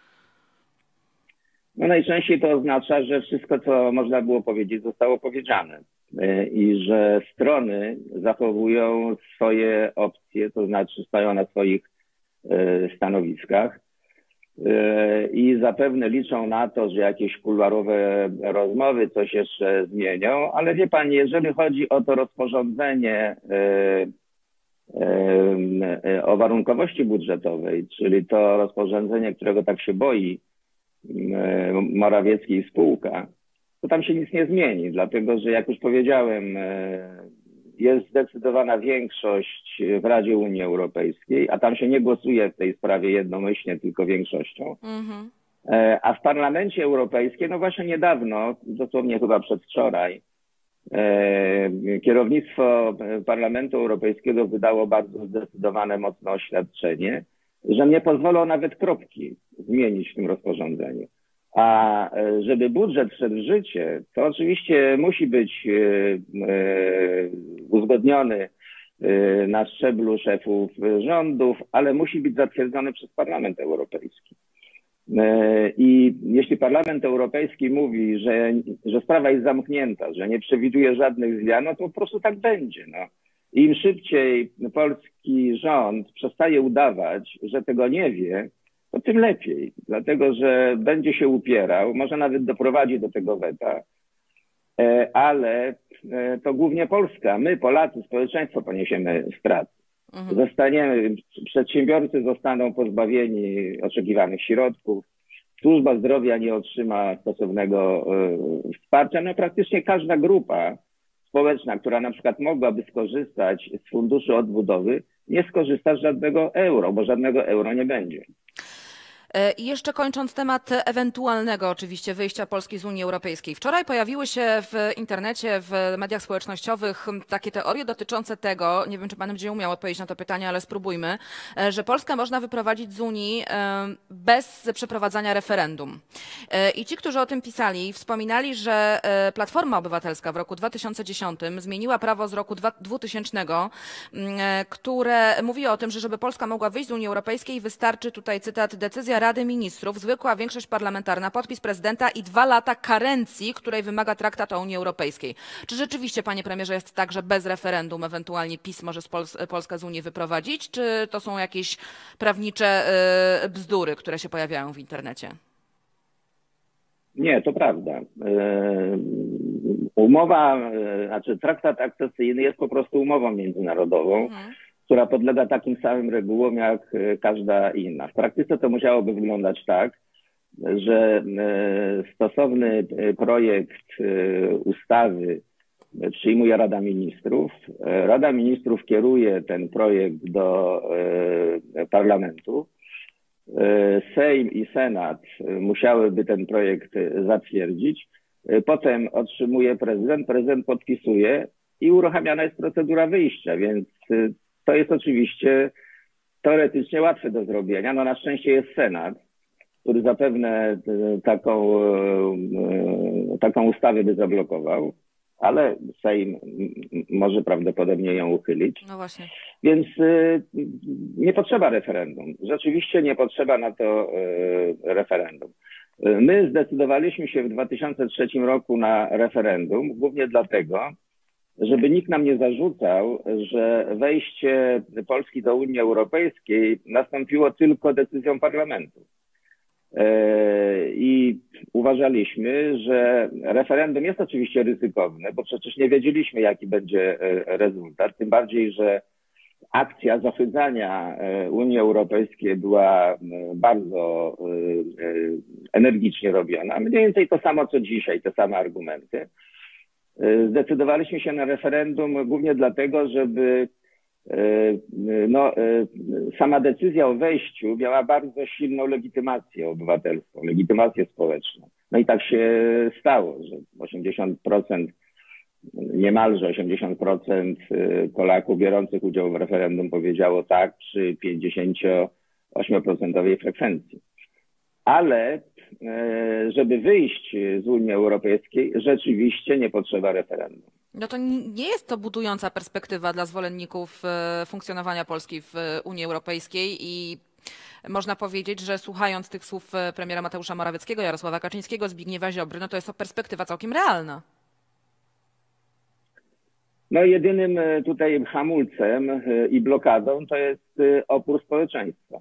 No najczęściej to oznacza, że wszystko, co można było powiedzieć, zostało powiedziane i że strony zachowują swoje opcje, to znaczy stoją na swoich stanowiskach i zapewne liczą na to, że jakieś kuluarowe rozmowy coś jeszcze zmienią, ale wie pani, jeżeli chodzi o to rozporządzenie o warunkowości budżetowej, czyli to rozporządzenie, którego tak się boi Morawiecki i spółka, to tam się nic nie zmieni, dlatego że jak już powiedziałem, jest zdecydowana większość w Radzie Unii Europejskiej, a tam się nie głosuje w tej sprawie jednomyślnie, tylko większością. Mhm. A w Parlamencie Europejskim, no właśnie niedawno, dosłownie chyba przedwczoraj, kierownictwo Parlamentu Europejskiego wydało bardzo zdecydowane, mocne oświadczenie, że nie pozwolą nawet kropki zmienić w tym rozporządzeniu. A żeby budżet wszedł w życie, to oczywiście musi być uzgodniony na szczeblu szefów rządów, ale musi być zatwierdzony przez Parlament Europejski. I jeśli Parlament Europejski mówi, że, że sprawa jest zamknięta, że nie przewiduje żadnych zmian, no to po prostu tak będzie. No. Im szybciej polski rząd przestaje udawać, że tego nie wie, to tym lepiej, dlatego że będzie się upierał, może nawet doprowadzi do tego weta, ale to głównie Polska, my Polacy, społeczeństwo poniesiemy straty. Mhm. Zostaniemy, przedsiębiorcy zostaną pozbawieni oczekiwanych środków, służba zdrowia nie otrzyma stosownego wsparcia, no praktycznie każda grupa społeczna, która na przykład mogłaby skorzystać z funduszu odbudowy, nie skorzysta z żadnego euro, bo żadnego euro nie będzie. I jeszcze kończąc temat ewentualnego oczywiście wyjścia Polski z Unii Europejskiej. Wczoraj pojawiły się w internecie, w mediach społecznościowych takie teorie dotyczące tego, nie wiem, czy pan będzie umiał odpowiedzieć na to pytanie, ale spróbujmy, że Polskę można wyprowadzić z Unii bez przeprowadzania referendum. I ci, którzy o tym pisali, wspominali, że Platforma Obywatelska w roku dwa tysiące dziesiątym zmieniła prawo z roku dwutysięcznego, które mówi o tym, że żeby Polska mogła wyjść z Unii Europejskiej, wystarczy, tutaj cytat, decyzja Rady Ministrów, zwykła większość parlamentarna, podpis prezydenta i dwa lata karencji, której wymaga traktat o Unii Europejskiej. Czy rzeczywiście, panie premierze, jest tak, że bez referendum ewentualnie PiS może z Pols- Polskę z Unii wyprowadzić, czy to są jakieś prawnicze y, bzdury, które się pojawiają w internecie? Nie, to prawda. Umowa, znaczy traktat akcesyjny jest po prostu umową międzynarodową, mhm. która podlega takim samym regułom jak każda inna. W praktyce to musiałoby wyglądać tak, że stosowny projekt ustawy przyjmuje Rada Ministrów. Rada Ministrów kieruje ten projekt do parlamentu. Sejm i Senat musiałyby ten projekt zatwierdzić. Potem otrzymuje prezydent, prezydent podpisuje i uruchamiana jest procedura wyjścia, więc to jest oczywiście teoretycznie łatwe do zrobienia. No na szczęście jest Senat, który zapewne taką, taką ustawę by zablokował, ale Sejm może prawdopodobnie ją uchylić. No właśnie. Więc y, nie potrzeba referendum. Rzeczywiście nie potrzeba na to y, referendum. Y, my zdecydowaliśmy się w dwa tysiące trzecim roku na referendum, głównie dlatego, żeby nikt nam nie zarzucał, że wejście Polski do Unii Europejskiej nastąpiło tylko decyzją parlamentu. I uważaliśmy, że referendum jest oczywiście ryzykowne, bo przecież nie wiedzieliśmy, jaki będzie rezultat, tym bardziej, że akcja zohydzania Unii Europejskiej była bardzo energicznie robiona. Mniej więcej to samo, co dzisiaj, te same argumenty. Zdecydowaliśmy się na referendum głównie dlatego, żeby no, sama decyzja o wejściu miała bardzo silną legitymację obywatelską, legitymację społeczną. No i tak się stało, że osiemdziesiąt procent, niemalże osiemdziesiąt procent Polaków biorących udział w referendum powiedziało tak przy pięćdziesięcioosmioprocentowej frekwencji. Ale żeby wyjść z Unii Europejskiej, rzeczywiście nie potrzeba referendum. No to nie jest to budująca perspektywa dla zwolenników funkcjonowania Polski w Unii Europejskiej i można powiedzieć, że słuchając tych słów premiera Mateusza Morawieckiego, Jarosława Kaczyńskiego, Zbigniewa Ziobry, no to jest to perspektywa całkiem realna. No jedynym tutaj hamulcem i blokadą to jest opór społeczeństwa.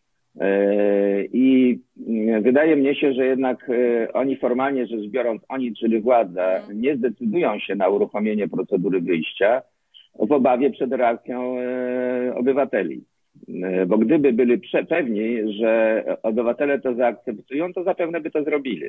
I wydaje mnie się, że jednak oni formalnie rzecz biorąc, oni, czyli władza, nie zdecydują się na uruchomienie procedury wyjścia w obawie przed reakcją obywateli. Bo gdyby byli pewni, że obywatele to zaakceptują, to zapewne by to zrobili.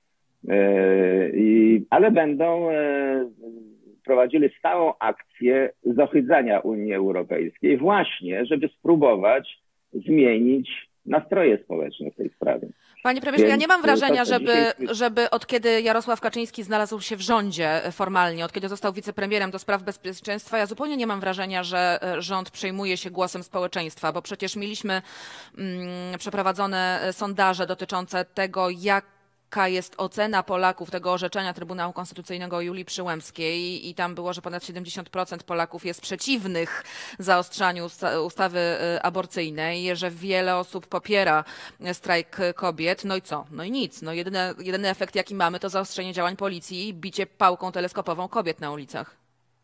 Ale będą prowadzili stałą akcję zohydzania Unii Europejskiej właśnie, żeby spróbować zmienić nastroje społeczne w tej sprawie. Panie premierze, Więc ja nie mam wrażenia, żeby, żeby od kiedy Jarosław Kaczyński znalazł się w rządzie formalnie, od kiedy został wicepremierem do spraw bezpieczeństwa, ja zupełnie nie mam wrażenia, że rząd przejmuje się głosem społeczeństwa, bo przecież mieliśmy mm, przeprowadzone sondaże dotyczące tego, jak jaka jest ocena Polaków tego orzeczenia Trybunału Konstytucyjnego Julii Przyłębskiej i tam było, że ponad siedemdziesiąt procent Polaków jest przeciwnych zaostrzaniu ustawy aborcyjnej, że wiele osób popiera strajk kobiet. No i co? No i nic. No jedyny, jedyny efekt, jaki mamy, to zaostrzenie działań policji i bicie pałką teleskopową kobiet na ulicach.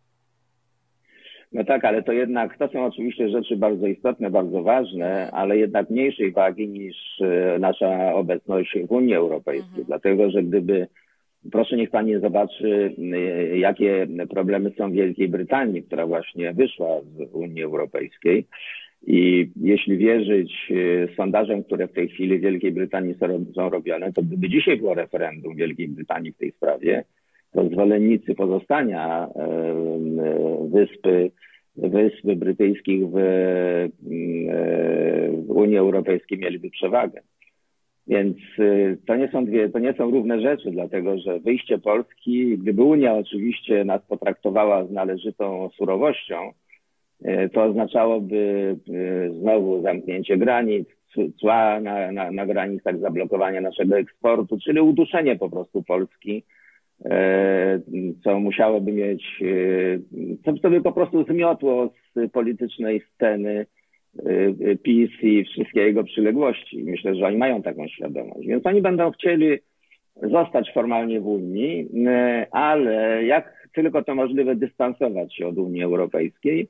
No tak, ale to jednak, to są oczywiście rzeczy bardzo istotne, bardzo ważne, ale jednak mniejszej wagi niż nasza obecność w Unii Europejskiej. Mhm. Dlatego, że gdyby, proszę niech pani zobaczy, jakie problemy są w Wielkiej Brytanii, która właśnie wyszła z Unii Europejskiej. I jeśli wierzyć sondażom, które w tej chwili w Wielkiej Brytanii są robione, to gdyby dzisiaj było referendum w Wielkiej Brytanii w tej sprawie, to zwolennicy pozostania wyspy, wysp brytyjskich w, w Unii Europejskiej mieliby przewagę. Więc to nie są dwie, to nie są równe rzeczy, dlatego że wyjście Polski, gdyby Unia oczywiście nas potraktowała z należytą surowością, to oznaczałoby znowu zamknięcie granic, cła na, na, na granicach, zablokowanie naszego eksportu, czyli uduszenie po prostu Polski, co musiałoby mieć, co, co by po prostu zmiotło z politycznej sceny PiS i wszystkie jego przyległości. Myślę, że oni mają taką świadomość. Więc oni będą chcieli zostać formalnie w Unii, ale jak tylko to możliwe, dystansować się od Unii Europejskiej.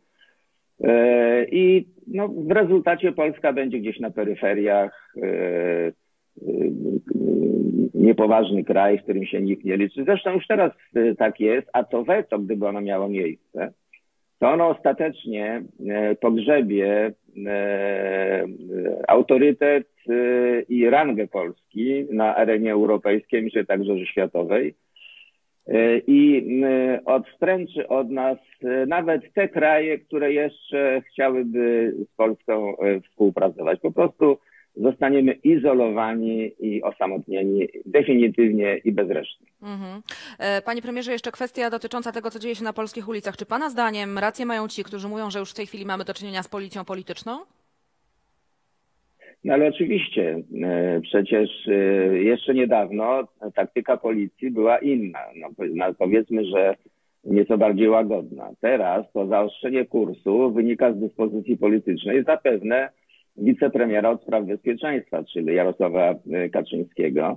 I no, w rezultacie Polska będzie gdzieś na peryferiach, niepoważny kraj, w którym się nikt nie liczy. Zresztą już teraz tak jest, a to weto, gdyby ono miało miejsce, to ono ostatecznie pogrzebie autorytet i rangę Polski na arenie europejskiej, myślę także, że światowej. I odstręczy od nas nawet te kraje, które jeszcze chciałyby z Polską współpracować. Po prostu zostaniemy izolowani i osamotnieni definitywnie i bezresztnie. Mhm. Panie premierze, jeszcze kwestia dotycząca tego, co dzieje się na polskich ulicach. Czy pana zdaniem rację mają ci, którzy mówią, że już w tej chwili mamy do czynienia z policją polityczną? No ale oczywiście, przecież jeszcze niedawno taktyka policji była inna. No, no powiedzmy, że nieco bardziej łagodna. Teraz to zaostrzenie kursu wynika z dyspozycji politycznej zapewne wicepremiera od spraw bezpieczeństwa, czyli Jarosława Kaczyńskiego.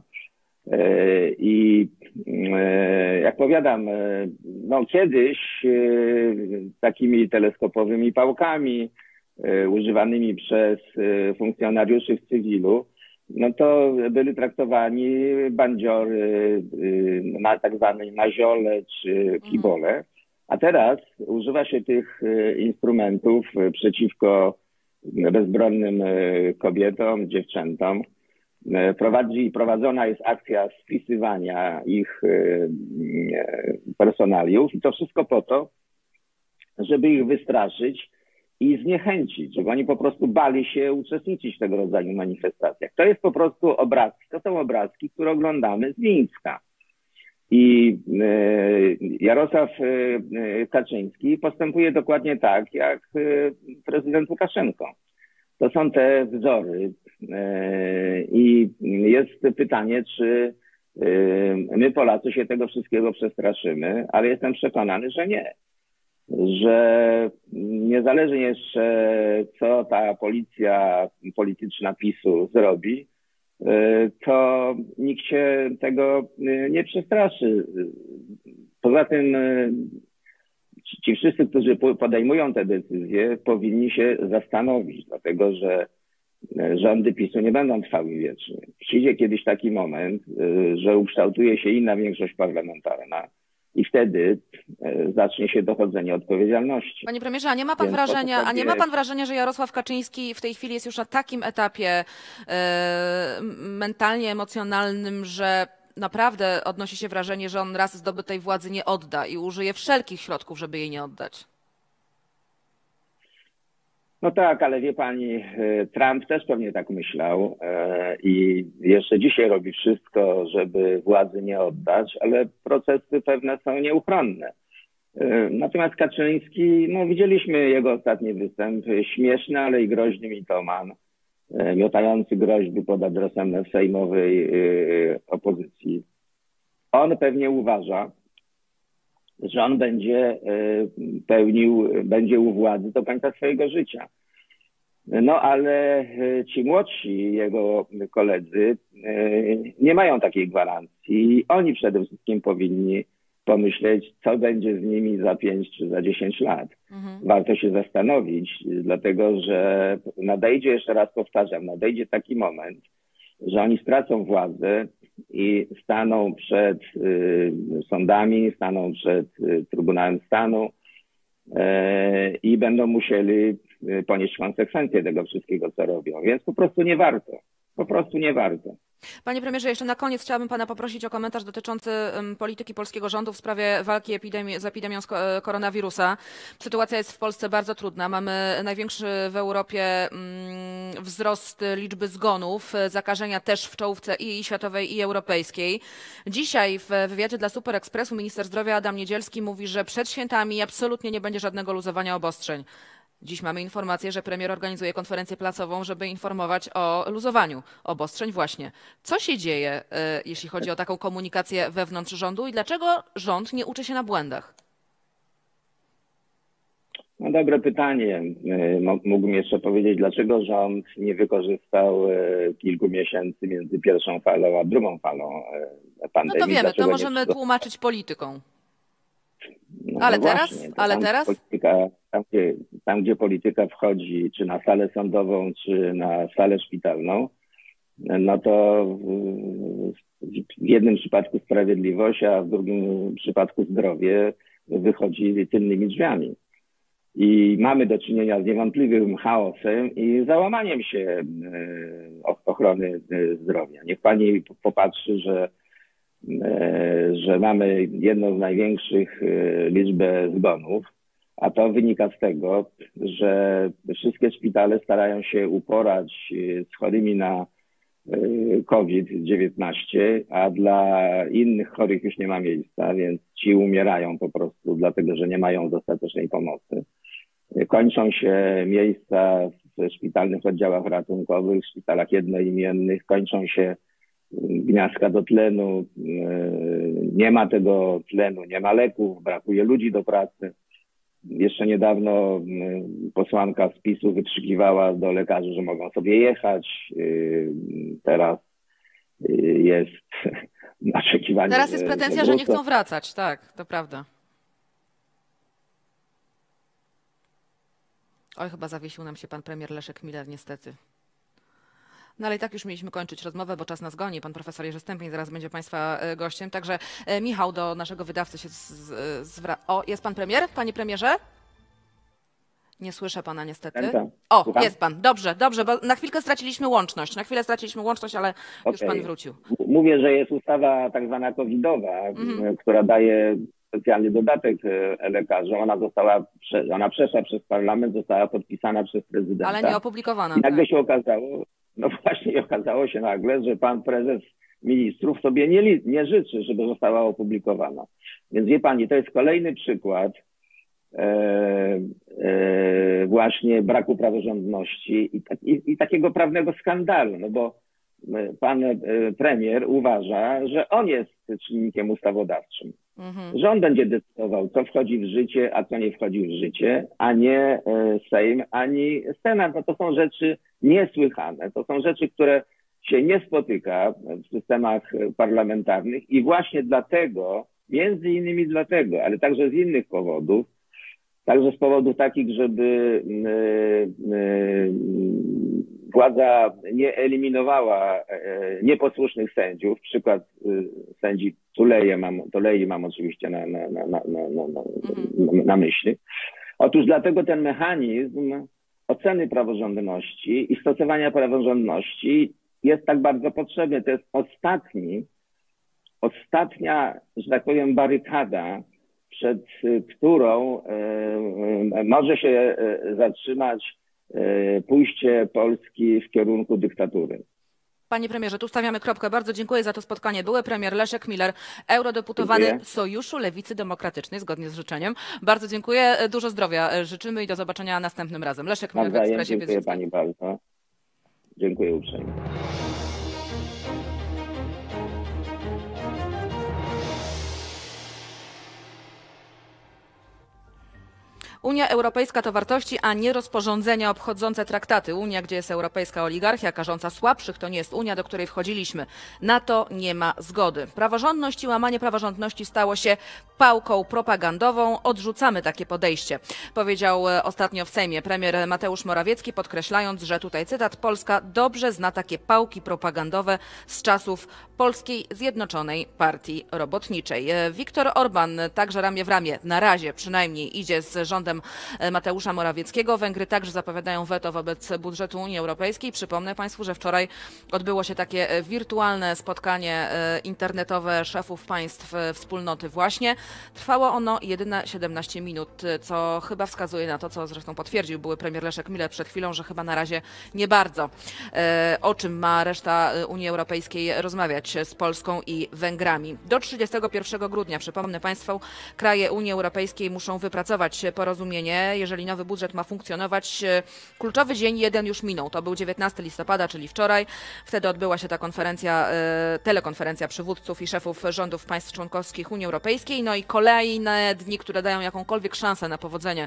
I jak powiadam, no kiedyś takimi teleskopowymi pałkami używanymi przez funkcjonariuszy w cywilu, no to byli traktowani bandziory, na tak zwane naziole czy kibole. A teraz używa się tych instrumentów przeciwko bezbronnym kobietom, dziewczętom. Prowadzi, prowadzona jest akcja spisywania ich personaliów i to wszystko po to, żeby ich wystraszyć i zniechęcić, żeby oni po prostu bali się uczestniczyć w tego rodzaju manifestacjach. To jest po prostu obrazki, to są obrazki, które oglądamy z Mińska. I Jarosław Kaczyński postępuje dokładnie tak, jak prezydent Łukaszenko. To są te wzory. I jest pytanie, czy my Polacy się tego wszystkiego przestraszymy, ale jestem przekonany, że nie. Że niezależnie jeszcze, co ta policja polityczna PiSu zrobi, to nikt się tego nie przestraszy. Poza tym ci wszyscy, którzy podejmują te decyzje, powinni się zastanowić, dlatego że rządy PiSu nie będą trwały wiecznie. Przyjdzie kiedyś taki moment, że ukształtuje się inna większość parlamentarna i wtedy zacznie się dochodzenie odpowiedzialności. Panie premierze, a nie ma pan Więc wrażenia, sobie... a nie ma pan wrażenia, że Jarosław Kaczyński w tej chwili jest już na takim etapie e, mentalnie emocjonalnym, że naprawdę odnosi się wrażenie, że on raz zdobytej władzy nie odda i użyje wszelkich środków, żeby jej nie oddać? No tak, ale wie pani, Trump też pewnie tak myślał i jeszcze dzisiaj robi wszystko, żeby władzy nie oddać, ale procesy pewne są nieuchronne. Natomiast Kaczyński, no widzieliśmy jego ostatni występ, śmieszny, ale i groźny mitoman, miotający groźby pod adresem sejmowej opozycji. On pewnie uważa, że on będzie pełnił, będzie u władzy do końca swojego życia. No ale ci młodsi jego koledzy nie mają takiej gwarancji. Oni przede wszystkim powinni pomyśleć, co będzie z nimi za pięć czy za dziesięć lat. Mhm. Warto się zastanowić, dlatego że nadejdzie, jeszcze raz powtarzam, nadejdzie taki moment, że oni stracą władzę i staną przed y, sądami, staną przed y, Trybunałem Stanu y, i będą musieli ponieść konsekwencje tego wszystkiego, co robią. Więc po prostu nie warto. Po prostu nie warto. Panie premierze, jeszcze na koniec chciałabym pana poprosić o komentarz dotyczący um, polityki polskiego rządu w sprawie walki epidemii, z epidemią z koronawirusa. Sytuacja jest w Polsce bardzo trudna. Mamy największy w Europie um, wzrost liczby zgonów, zakażenia też w czołówce i światowej, i europejskiej. Dzisiaj w wywiadzie dla Super Expressu minister zdrowia Adam Niedzielski mówi, że przed świętami absolutnie nie będzie żadnego luzowania obostrzeń. Dziś mamy informację, że premier organizuje konferencję prasową, żeby informować o luzowaniu obostrzeń właśnie. Co się dzieje, jeśli chodzi o taką komunikację wewnątrz rządu i dlaczego rząd nie uczy się na błędach? No dobre pytanie. Mógłbym jeszcze powiedzieć, dlaczego rząd nie wykorzystał kilku miesięcy między pierwszą falą a drugą falą pandemii. No to wiemy, dlaczego to możemy nie... tłumaczyć polityką. No ale no teraz? Właśnie, ale tam teraz? Polityka, tam, gdzie, tam, gdzie polityka wchodzi, czy na salę sądową, czy na salę szpitalną, no to w jednym przypadku sprawiedliwość, a w drugim przypadku zdrowie wychodzi tylnymi drzwiami. I mamy do czynienia z niewątpliwym chaosem i załamaniem się ochrony zdrowia. Niech pani popatrzy, że że mamy jedną z największych liczbę zgonów, a to wynika z tego, że wszystkie szpitale starają się uporać z chorymi na COVID dziewiętnaście, a dla innych chorych już nie ma miejsca, więc ci umierają po prostu dlatego, że nie mają dostatecznej pomocy. Kończą się miejsca w szpitalnych oddziałach ratunkowych, w szpitalach jednoimiennych, kończą się gniazdka do tlenu, nie ma tego tlenu, nie ma leków, brakuje ludzi do pracy. Jeszcze niedawno posłanka z PiSu wykrzykiwała do lekarzy, że mogą sobie jechać. Teraz jest oczekiwanie. Teraz jest pretensja, że, że nie chcą wracać, tak, to prawda. Oj, chyba zawiesił nam się pan premier Leszek Miller, niestety. No ale i tak już mieliśmy kończyć rozmowę, bo czas nas goni. Pan profesor Jerzy Stępień zaraz będzie państwa gościem. Także Michał do naszego wydawcy się zwraca. O, jest pan premier? Panie premierze? Nie słyszę pana niestety. O, jest pan. Dobrze, dobrze, bo na chwilkę straciliśmy łączność. Na chwilę straciliśmy łączność, ale okay. Już pan wrócił. Mówię, że jest ustawa tak zwana covidowa, mm. która daje specjalny dodatek lekarzom. Ona została, ona przeszła przez parlament, została podpisana przez prezydenta. Ale nie opublikowana. I nagle tak. się okazało, no właśnie okazało się nagle, że pan prezes ministrów sobie nie, nie życzy, żeby została opublikowana. Więc wie pani, to jest kolejny przykład e, e, właśnie braku praworządności i, i, i takiego prawnego skandalu, no bo pan premier uważa, że on jest czynnikiem ustawodawczym. Mhm. Że on będzie decydował, co wchodzi w życie, a co nie wchodzi w życie, a nie Sejm, ani Senat. No to są rzeczy niesłychane. To są rzeczy, które się nie spotyka w systemach parlamentarnych i właśnie dlatego, między innymi dlatego, ale także z innych powodów, także z powodów takich, żeby yy, yy, władza nie eliminowała nieposłusznych sędziów. Przykład sędzi Tuleje mam, Tulei mam oczywiście na, na, na, na, na, na, na myśli. Otóż dlatego ten mechanizm oceny praworządności i stosowania praworządności jest tak bardzo potrzebny. To jest ostatni, ostatnia, że tak powiem, barykada, przed którą y, może się zatrzymać pójście Polski w kierunku dyktatury. Panie premierze, tu stawiamy kropkę. Bardzo dziękuję za to spotkanie. Były premier Leszek Miller, eurodeputowany dziękuję. Sojuszu Lewicy Demokratycznej, zgodnie z życzeniem. Bardzo dziękuję. Dużo zdrowia życzymy i do zobaczenia następnym razem. Leszek Miller w Ekspresie. Dziękuję pani bardzo. Dziękuję uprzejmie. Unia Europejska to wartości, a nie rozporządzenia obchodzące traktaty. Unia, gdzie jest europejska oligarchia karząca słabszych, to nie jest Unia, do której wchodziliśmy. Na to nie ma zgody. Praworządność i łamanie praworządności stało się pałką propagandową. Odrzucamy takie podejście, powiedział ostatnio w Sejmie premier Mateusz Morawiecki, podkreślając, że tutaj cytat: Polska dobrze zna takie pałki propagandowe z czasów Polskiej Zjednoczonej Partii Robotniczej. Viktor Orban także ramię w ramię, na razie przynajmniej, idzie z rządem premierzem Mateusza Morawieckiego. Węgry także zapowiadają weto wobec budżetu Unii Europejskiej. Przypomnę Państwu, że wczoraj odbyło się takie wirtualne spotkanie internetowe szefów państw wspólnoty właśnie. Trwało ono jedyne siedemnaście minut, co chyba wskazuje na to, co zresztą potwierdził były premier Leszek Miller przed chwilą, że chyba na razie nie bardzo. O czym ma reszta Unii Europejskiej rozmawiać z Polską i Węgrami. Do trzydziestego pierwszego grudnia, przypomnę Państwu, kraje Unii Europejskiej muszą wypracować porozumienie. Jeżeli nowy budżet ma funkcjonować, kluczowy dzień jeden już minął. To był dziewiętnastego listopada, czyli wczoraj. Wtedy odbyła się ta konferencja, telekonferencja przywódców i szefów rządów państw członkowskich Unii Europejskiej. No i kolejne dni, które dają jakąkolwiek szansę na powodzenie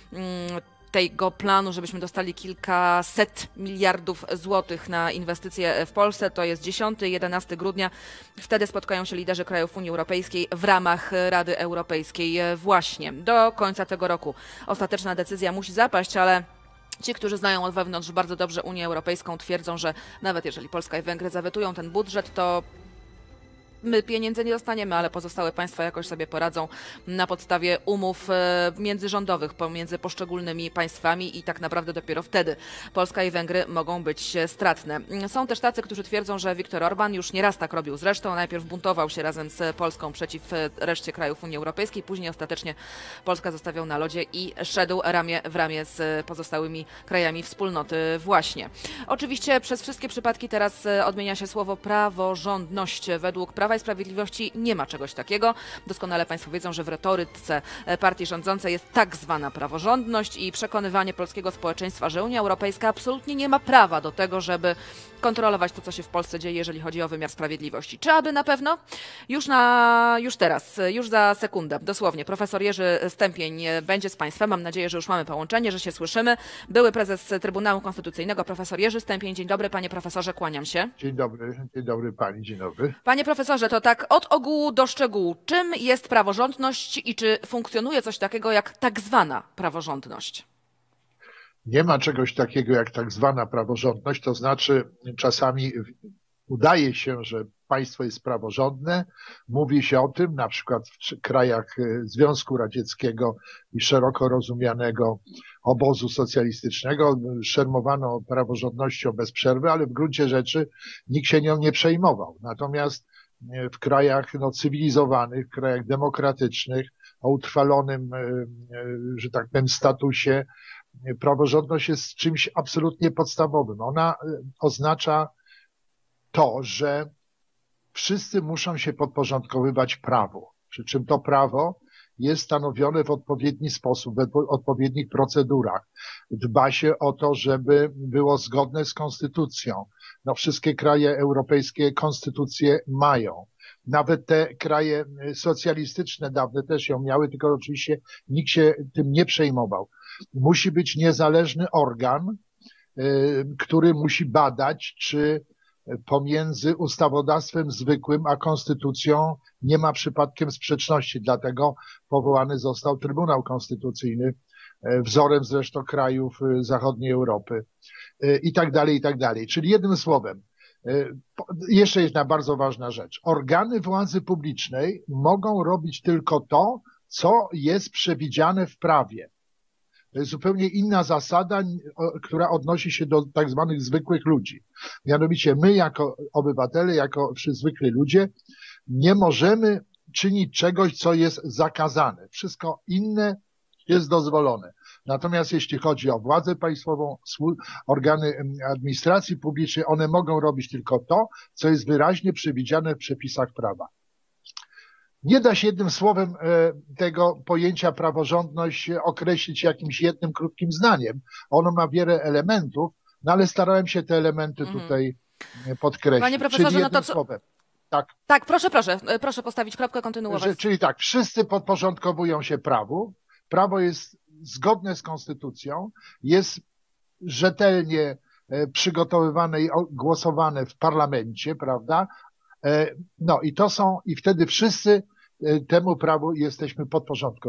tego planu, żebyśmy dostali kilkaset miliardów złotych na inwestycje w Polsce. To jest dziesiątego do jedenastego grudnia. Wtedy spotkają się liderzy krajów Unii Europejskiej w ramach Rady Europejskiej właśnie. Do końca tego roku ostateczna decyzja musi zapaść, ale ci, którzy znają od wewnątrz bardzo dobrze Unię Europejską, twierdzą, że nawet jeżeli Polska i Węgry zawetują ten budżet, to my pieniędzy nie dostaniemy, ale pozostałe państwa jakoś sobie poradzą na podstawie umów międzyrządowych pomiędzy poszczególnymi państwami i tak naprawdę dopiero wtedy Polska i Węgry mogą być stratne. Są też tacy, którzy twierdzą, że Viktor Orban już nieraz tak robił zresztą. Najpierw buntował się razem z Polską przeciw reszcie krajów Unii Europejskiej, później ostatecznie Polska zostawiał na lodzie i szedł ramię w ramię z pozostałymi krajami wspólnoty właśnie. Oczywiście przez wszystkie przypadki teraz odmienia się słowo praworządność. Według Prawa i Sprawiedliwości nie ma czegoś takiego. Doskonale Państwo wiedzą, że w retoryce partii rządzącej jest tak zwana praworządność i przekonywanie polskiego społeczeństwa, że Unia Europejska absolutnie nie ma prawa do tego, żeby kontrolować to, co się w Polsce dzieje, jeżeli chodzi o wymiar sprawiedliwości. Czy aby na pewno? Już, na, już teraz, już za sekundę, dosłownie, profesor Jerzy Stępień będzie z Państwem. Mam nadzieję, że już mamy połączenie, że się słyszymy. Były prezes Trybunału Konstytucyjnego, profesor Jerzy Stępień. Dzień dobry, panie profesorze, kłaniam się. Dzień dobry, dzień dobry pani, dzień dobry. Panie profesorze, to tak od ogółu do szczegółu. Czym jest praworządność i czy funkcjonuje coś takiego jak tak zwana praworządność? Nie ma czegoś takiego jak tak zwana praworządność, to znaczy czasami udaje się, że państwo jest praworządne. Mówi się o tym na przykład w krajach Związku Radzieckiego i szeroko rozumianego obozu socjalistycznego. Szermowano praworządnością bez przerwy, ale w gruncie rzeczy nikt się nią nie przejmował. Natomiast w krajach no, cywilizowanych, w krajach demokratycznych, o utrwalonym, że tak powiem, statusie, praworządność jest czymś absolutnie podstawowym. Ona oznacza to, że wszyscy muszą się podporządkowywać prawu, przy czym to prawo jest stanowione w odpowiedni sposób, w odpowiednich procedurach. Dba się o to, żeby było zgodne z konstytucją. No, wszystkie kraje europejskie konstytucje mają. Nawet te kraje socjalistyczne dawne też ją miały, tylko oczywiście nikt się tym nie przejmował. Musi być niezależny organ, który musi badać, czy pomiędzy ustawodawstwem zwykłym a konstytucją nie ma przypadkiem sprzeczności. Dlatego powołany został Trybunał Konstytucyjny, wzorem zresztą krajów zachodniej Europy i tak dalej, i tak dalej. Czyli jednym słowem, jeszcze jedna bardzo ważna rzecz. Organy władzy publicznej mogą robić tylko to, co jest przewidziane w prawie. To jest zupełnie inna zasada, która odnosi się do tak zwanych zwykłych ludzi. Mianowicie my jako obywatele, jako zwykli ludzie nie możemy czynić czegoś, co jest zakazane. Wszystko inne jest dozwolone. Natomiast jeśli chodzi o władzę państwową, organy administracji publicznej, one mogą robić tylko to, co jest wyraźnie przewidziane w przepisach prawa. Nie da się jednym słowem tego pojęcia praworządność określić jakimś jednym krótkim zdaniem. Ono ma wiele elementów, no ale starałem się te elementy mm. tutaj podkreślić. Panie profesorze, czyli no to co... słowem. Tak, tak, proszę, proszę, proszę postawić kropkę, kontynuować. Że, czyli tak, wszyscy podporządkowują się prawu. Prawo jest zgodne z konstytucją, jest rzetelnie przygotowywane i głosowane w parlamencie, prawda? No i to są, i wtedy wszyscy temu prawu jesteśmy podporządkowani.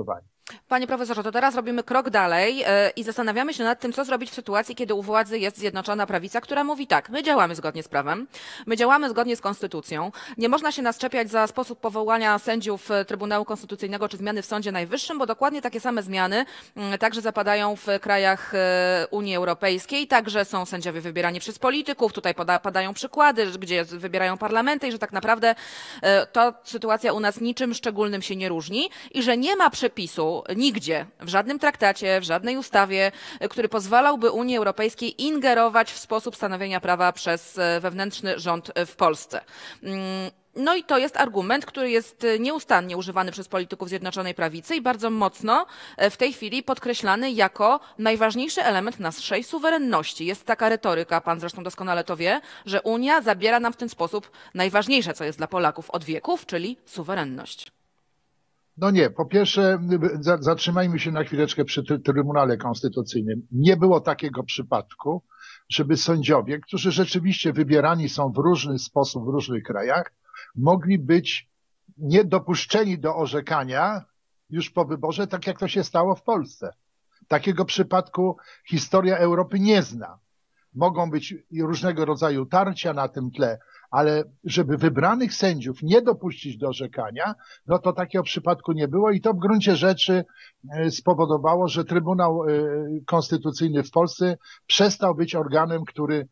Panie profesorze, to teraz robimy krok dalej i zastanawiamy się nad tym, co zrobić w sytuacji, kiedy u władzy jest Zjednoczona Prawica, która mówi tak, my działamy zgodnie z prawem, my działamy zgodnie z konstytucją, nie można się nas czepiać za sposób powołania sędziów Trybunału Konstytucyjnego czy zmiany w Sądzie Najwyższym, bo dokładnie takie same zmiany także zapadają w krajach Unii Europejskiej, także są sędziowie wybierani przez polityków, tutaj poda, padają przykłady, gdzie wybierają parlamenty i że tak naprawdę to sytuacja u nas niczym szczególnym się nie różni i że nie ma przepisu nigdzie, w żadnym traktacie, w żadnej ustawie, który pozwalałby Unii Europejskiej ingerować w sposób stanowienia prawa przez wewnętrzny rząd w Polsce. No i to jest argument, który jest nieustannie używany przez polityków Zjednoczonej Prawicy i bardzo mocno w tej chwili podkreślany jako najważniejszy element naszej suwerenności. Jest taka retoryka, pan zresztą doskonale to wie, że Unia zabiera nam w ten sposób najważniejsze, co jest dla Polaków od wieków, czyli suwerenność. No nie, po pierwsze zatrzymajmy się na chwileczkę przy Trybunale Konstytucyjnym. Nie było takiego przypadku, żeby sędziowie, którzy rzeczywiście wybierani są w różny sposób w różnych krajach, mogli być niedopuszczeni do orzekania już po wyborze, tak jak to się stało w Polsce. Takiego przypadku historia Europy nie zna. Mogą być różnego rodzaju tarcia na tym tle, ale żeby wybranych sędziów nie dopuścić do orzekania, no to takiego przypadku nie było i to w gruncie rzeczy spowodowało, że Trybunał Konstytucyjny w Polsce przestał być organem, który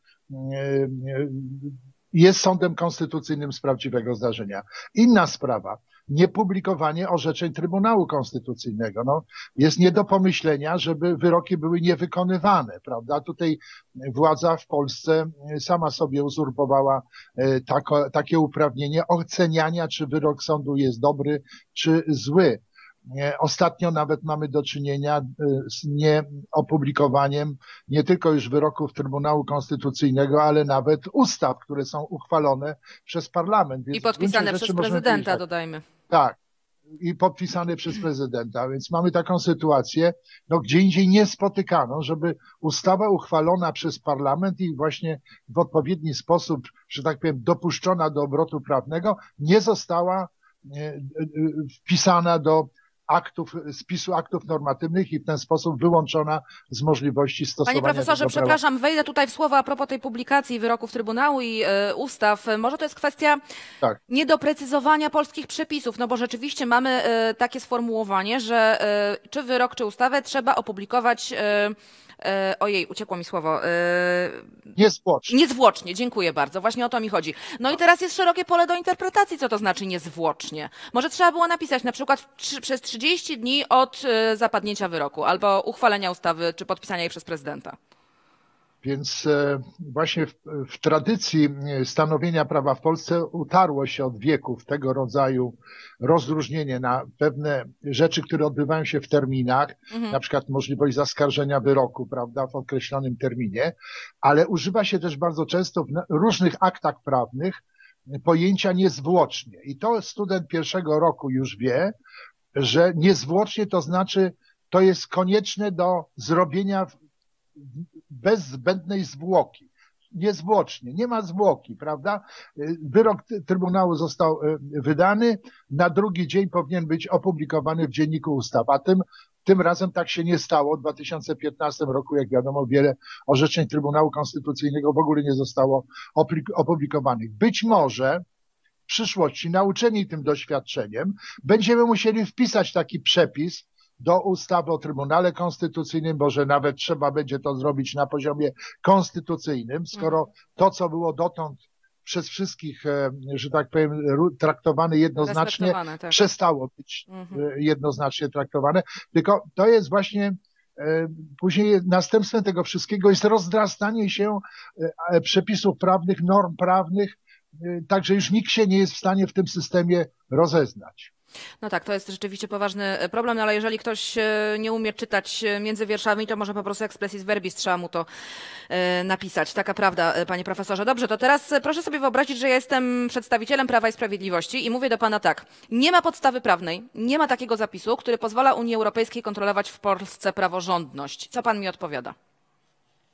jest sądem konstytucyjnym z prawdziwego zdarzenia. Inna sprawa, niepublikowanie orzeczeń Trybunału Konstytucyjnego. No, jest nie do pomyślenia, żeby wyroki były niewykonywane, prawda? Tutaj władza w Polsce sama sobie uzurpowała tako, takie uprawnienie oceniania, czy wyrok sądu jest dobry, czy zły. Ostatnio nawet mamy do czynienia z nieopublikowaniem nie tylko już wyroków Trybunału Konstytucyjnego, ale nawet ustaw, które są uchwalone przez parlament. Więc I podpisane przez prezydenta, tak, dodajmy. Tak, i podpisane przez prezydenta, więc mamy taką sytuację, no gdzie indziej niespotykaną, żeby ustawa uchwalona przez parlament i właśnie w odpowiedni sposób, że tak powiem, dopuszczona do obrotu prawnego, nie została wpisana do aktów, spisu aktów normatywnych i w ten sposób wyłączona z możliwości stosowania. Panie profesorze, przepraszam, wejdę tutaj w słowa a propos tej publikacji wyroków Trybunału i y, ustaw. Może to jest kwestia tak. niedoprecyzowania polskich przepisów, no bo rzeczywiście mamy y, takie sformułowanie, że y, czy wyrok, czy ustawę trzeba opublikować y, Ojej, uciekło mi słowo. Niezwłocznie. Niezwłocznie, dziękuję bardzo. Właśnie o to mi chodzi. No i teraz jest szerokie pole do interpretacji, co to znaczy niezwłocznie. Może trzeba było napisać na przykład przez trzydzieści dni od zapadnięcia wyroku albo uchwalenia ustawy czy podpisania jej przez prezydenta. Więc właśnie w, w tradycji stanowienia prawa w Polsce utarło się od wieków tego rodzaju rozróżnienie na pewne rzeczy, które odbywają się w terminach, mhm. na przykład możliwość zaskarżenia wyroku, prawda, w określonym terminie, ale używa się też bardzo często w różnych aktach prawnych pojęcia niezwłocznie. I to student pierwszego roku już wie, że niezwłocznie to znaczy, to jest konieczne do zrobienia bez zbędnej zwłoki, niezwłocznie, nie ma zwłoki, prawda? Wyrok Trybunału został wydany, na drugi dzień powinien być opublikowany w Dzienniku Ustaw, a tym, tym razem tak się nie stało. W dwa tysiące piętnastym roku, jak wiadomo, wiele orzeczeń Trybunału Konstytucyjnego w ogóle nie zostało opublikowanych. Być może w przyszłości, nauczeni tym doświadczeniem, będziemy musieli wpisać taki przepis do ustawy o Trybunale Konstytucyjnym, bo że nawet trzeba będzie to zrobić na poziomie konstytucyjnym, skoro to, co było dotąd przez wszystkich, że tak powiem, traktowane jednoznacznie, tak. przestało być mhm. jednoznacznie traktowane. Tylko to jest właśnie później następstwem tego wszystkiego jest rozdrastanie się przepisów prawnych, norm prawnych, także już nikt się nie jest w stanie w tym systemie rozeznać. No tak, to jest rzeczywiście poważny problem, no ale jeżeli ktoś nie umie czytać między wierszami, to może po prostu expressis verbis trzeba mu to napisać. Taka prawda, panie profesorze. Dobrze, to teraz proszę sobie wyobrazić, że ja jestem przedstawicielem Prawa i Sprawiedliwości i mówię do pana tak. Nie ma podstawy prawnej, nie ma takiego zapisu, który pozwala Unii Europejskiej kontrolować w Polsce praworządność. Co pan mi odpowiada?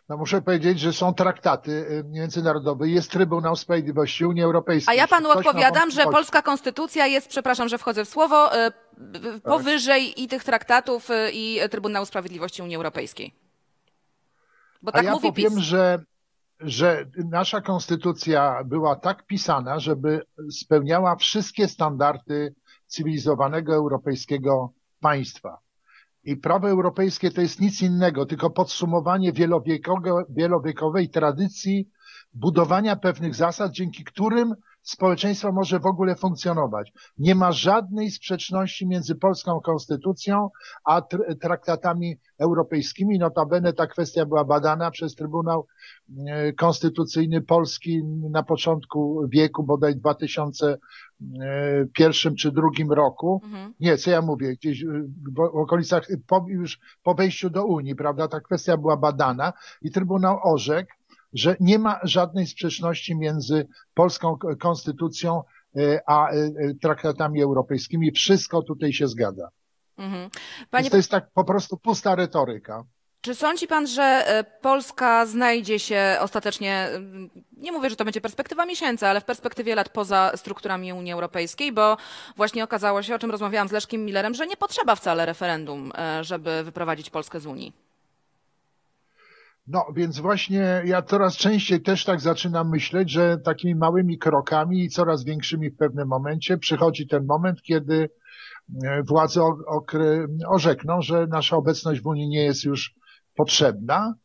No muszę powiedzieć, że są traktaty międzynarodowe, jest Trybunał Sprawiedliwości Unii Europejskiej. A ja panu odpowiadam, że polska konstytucja jest, przepraszam, że wchodzę w słowo, powyżej i tych traktatów, i Trybunału Sprawiedliwości Unii Europejskiej. Bo tak A ja mówi powiem, PiS. że, że nasza konstytucja była tak pisana, żeby spełniała wszystkie standardy cywilizowanego europejskiego państwa. I prawo europejskie to jest nic innego, tylko podsumowanie wielowiekowej tradycji budowania pewnych zasad, dzięki którym społeczeństwo może w ogóle funkcjonować. Nie ma żadnej sprzeczności między polską konstytucją a traktatami europejskimi. Notabene ta kwestia była badana przez Trybunał Konstytucyjny Polski na początku wieku, bodaj w dwa tysiące pierwszym czy drugim roku. Mhm. Nie, co ja mówię, gdzieś w okolicach, po, już po wejściu do Unii, prawda, ta kwestia była badana i Trybunał orzekł, że nie ma żadnej sprzeczności między polską konstytucją a traktatami europejskimi. Wszystko tutaj się zgadza. Mhm. Panie... To jest tak po prostu pusta retoryka. Czy sądzi pan, że Polska znajdzie się ostatecznie, nie mówię, że to będzie perspektywa miesięcy, ale w perspektywie lat poza strukturami Unii Europejskiej, bo właśnie okazało się, o czym rozmawiałam z Leszkiem Millerem, że nie potrzeba wcale referendum, żeby wyprowadzić Polskę z Unii. No, więc właśnie ja coraz częściej też tak zaczynam myśleć, że takimi małymi krokami i coraz większymi w pewnym momencie przychodzi ten moment, kiedy władze orzekną, że nasza obecność w Unii nie jest już potrzebna.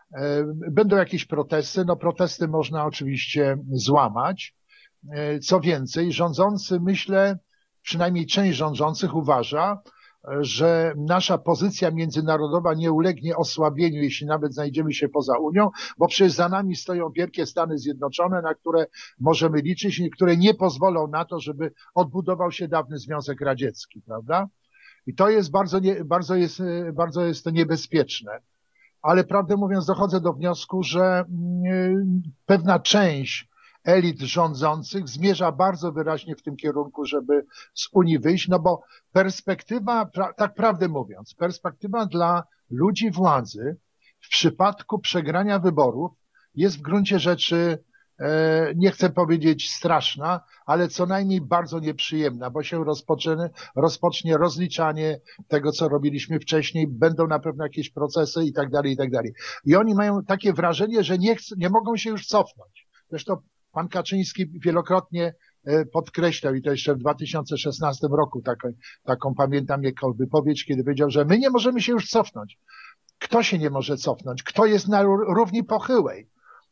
Będą jakieś protesty, no protesty można oczywiście złamać. Co więcej, rządzący, myślę, przynajmniej część rządzących uważa, że nasza pozycja międzynarodowa nie ulegnie osłabieniu, jeśli nawet znajdziemy się poza Unią, bo przecież za nami stoją wielkie Stany Zjednoczone, na które możemy liczyć i które nie pozwolą na to, żeby odbudował się dawny Związek Radziecki, prawda? I to jest bardzo, nie, bardzo, jest, bardzo jest to niebezpieczne. Ale prawdę mówiąc, dochodzę do wniosku, że pewna część elit rządzących zmierza bardzo wyraźnie w tym kierunku, żeby z Unii wyjść, no bo perspektywa, tak prawdę mówiąc, perspektywa dla ludzi władzy w przypadku przegrania wyborów jest w gruncie rzeczy, nie chcę powiedzieć straszna, ale co najmniej bardzo nieprzyjemna, bo się rozpocznie, rozpocznie rozliczanie tego, co robiliśmy wcześniej, będą na pewno jakieś procesy i tak dalej, i tak dalej. I oni mają takie wrażenie, że nie, chcą, nie mogą się już cofnąć. Zresztą pan Kaczyński wielokrotnie podkreślał i to jeszcze w dwa tysiące szesnastym roku taką, taką pamiętam jego wypowiedź, kiedy powiedział, że my nie możemy się już cofnąć. Kto się nie może cofnąć? Kto jest na równi pochyłej?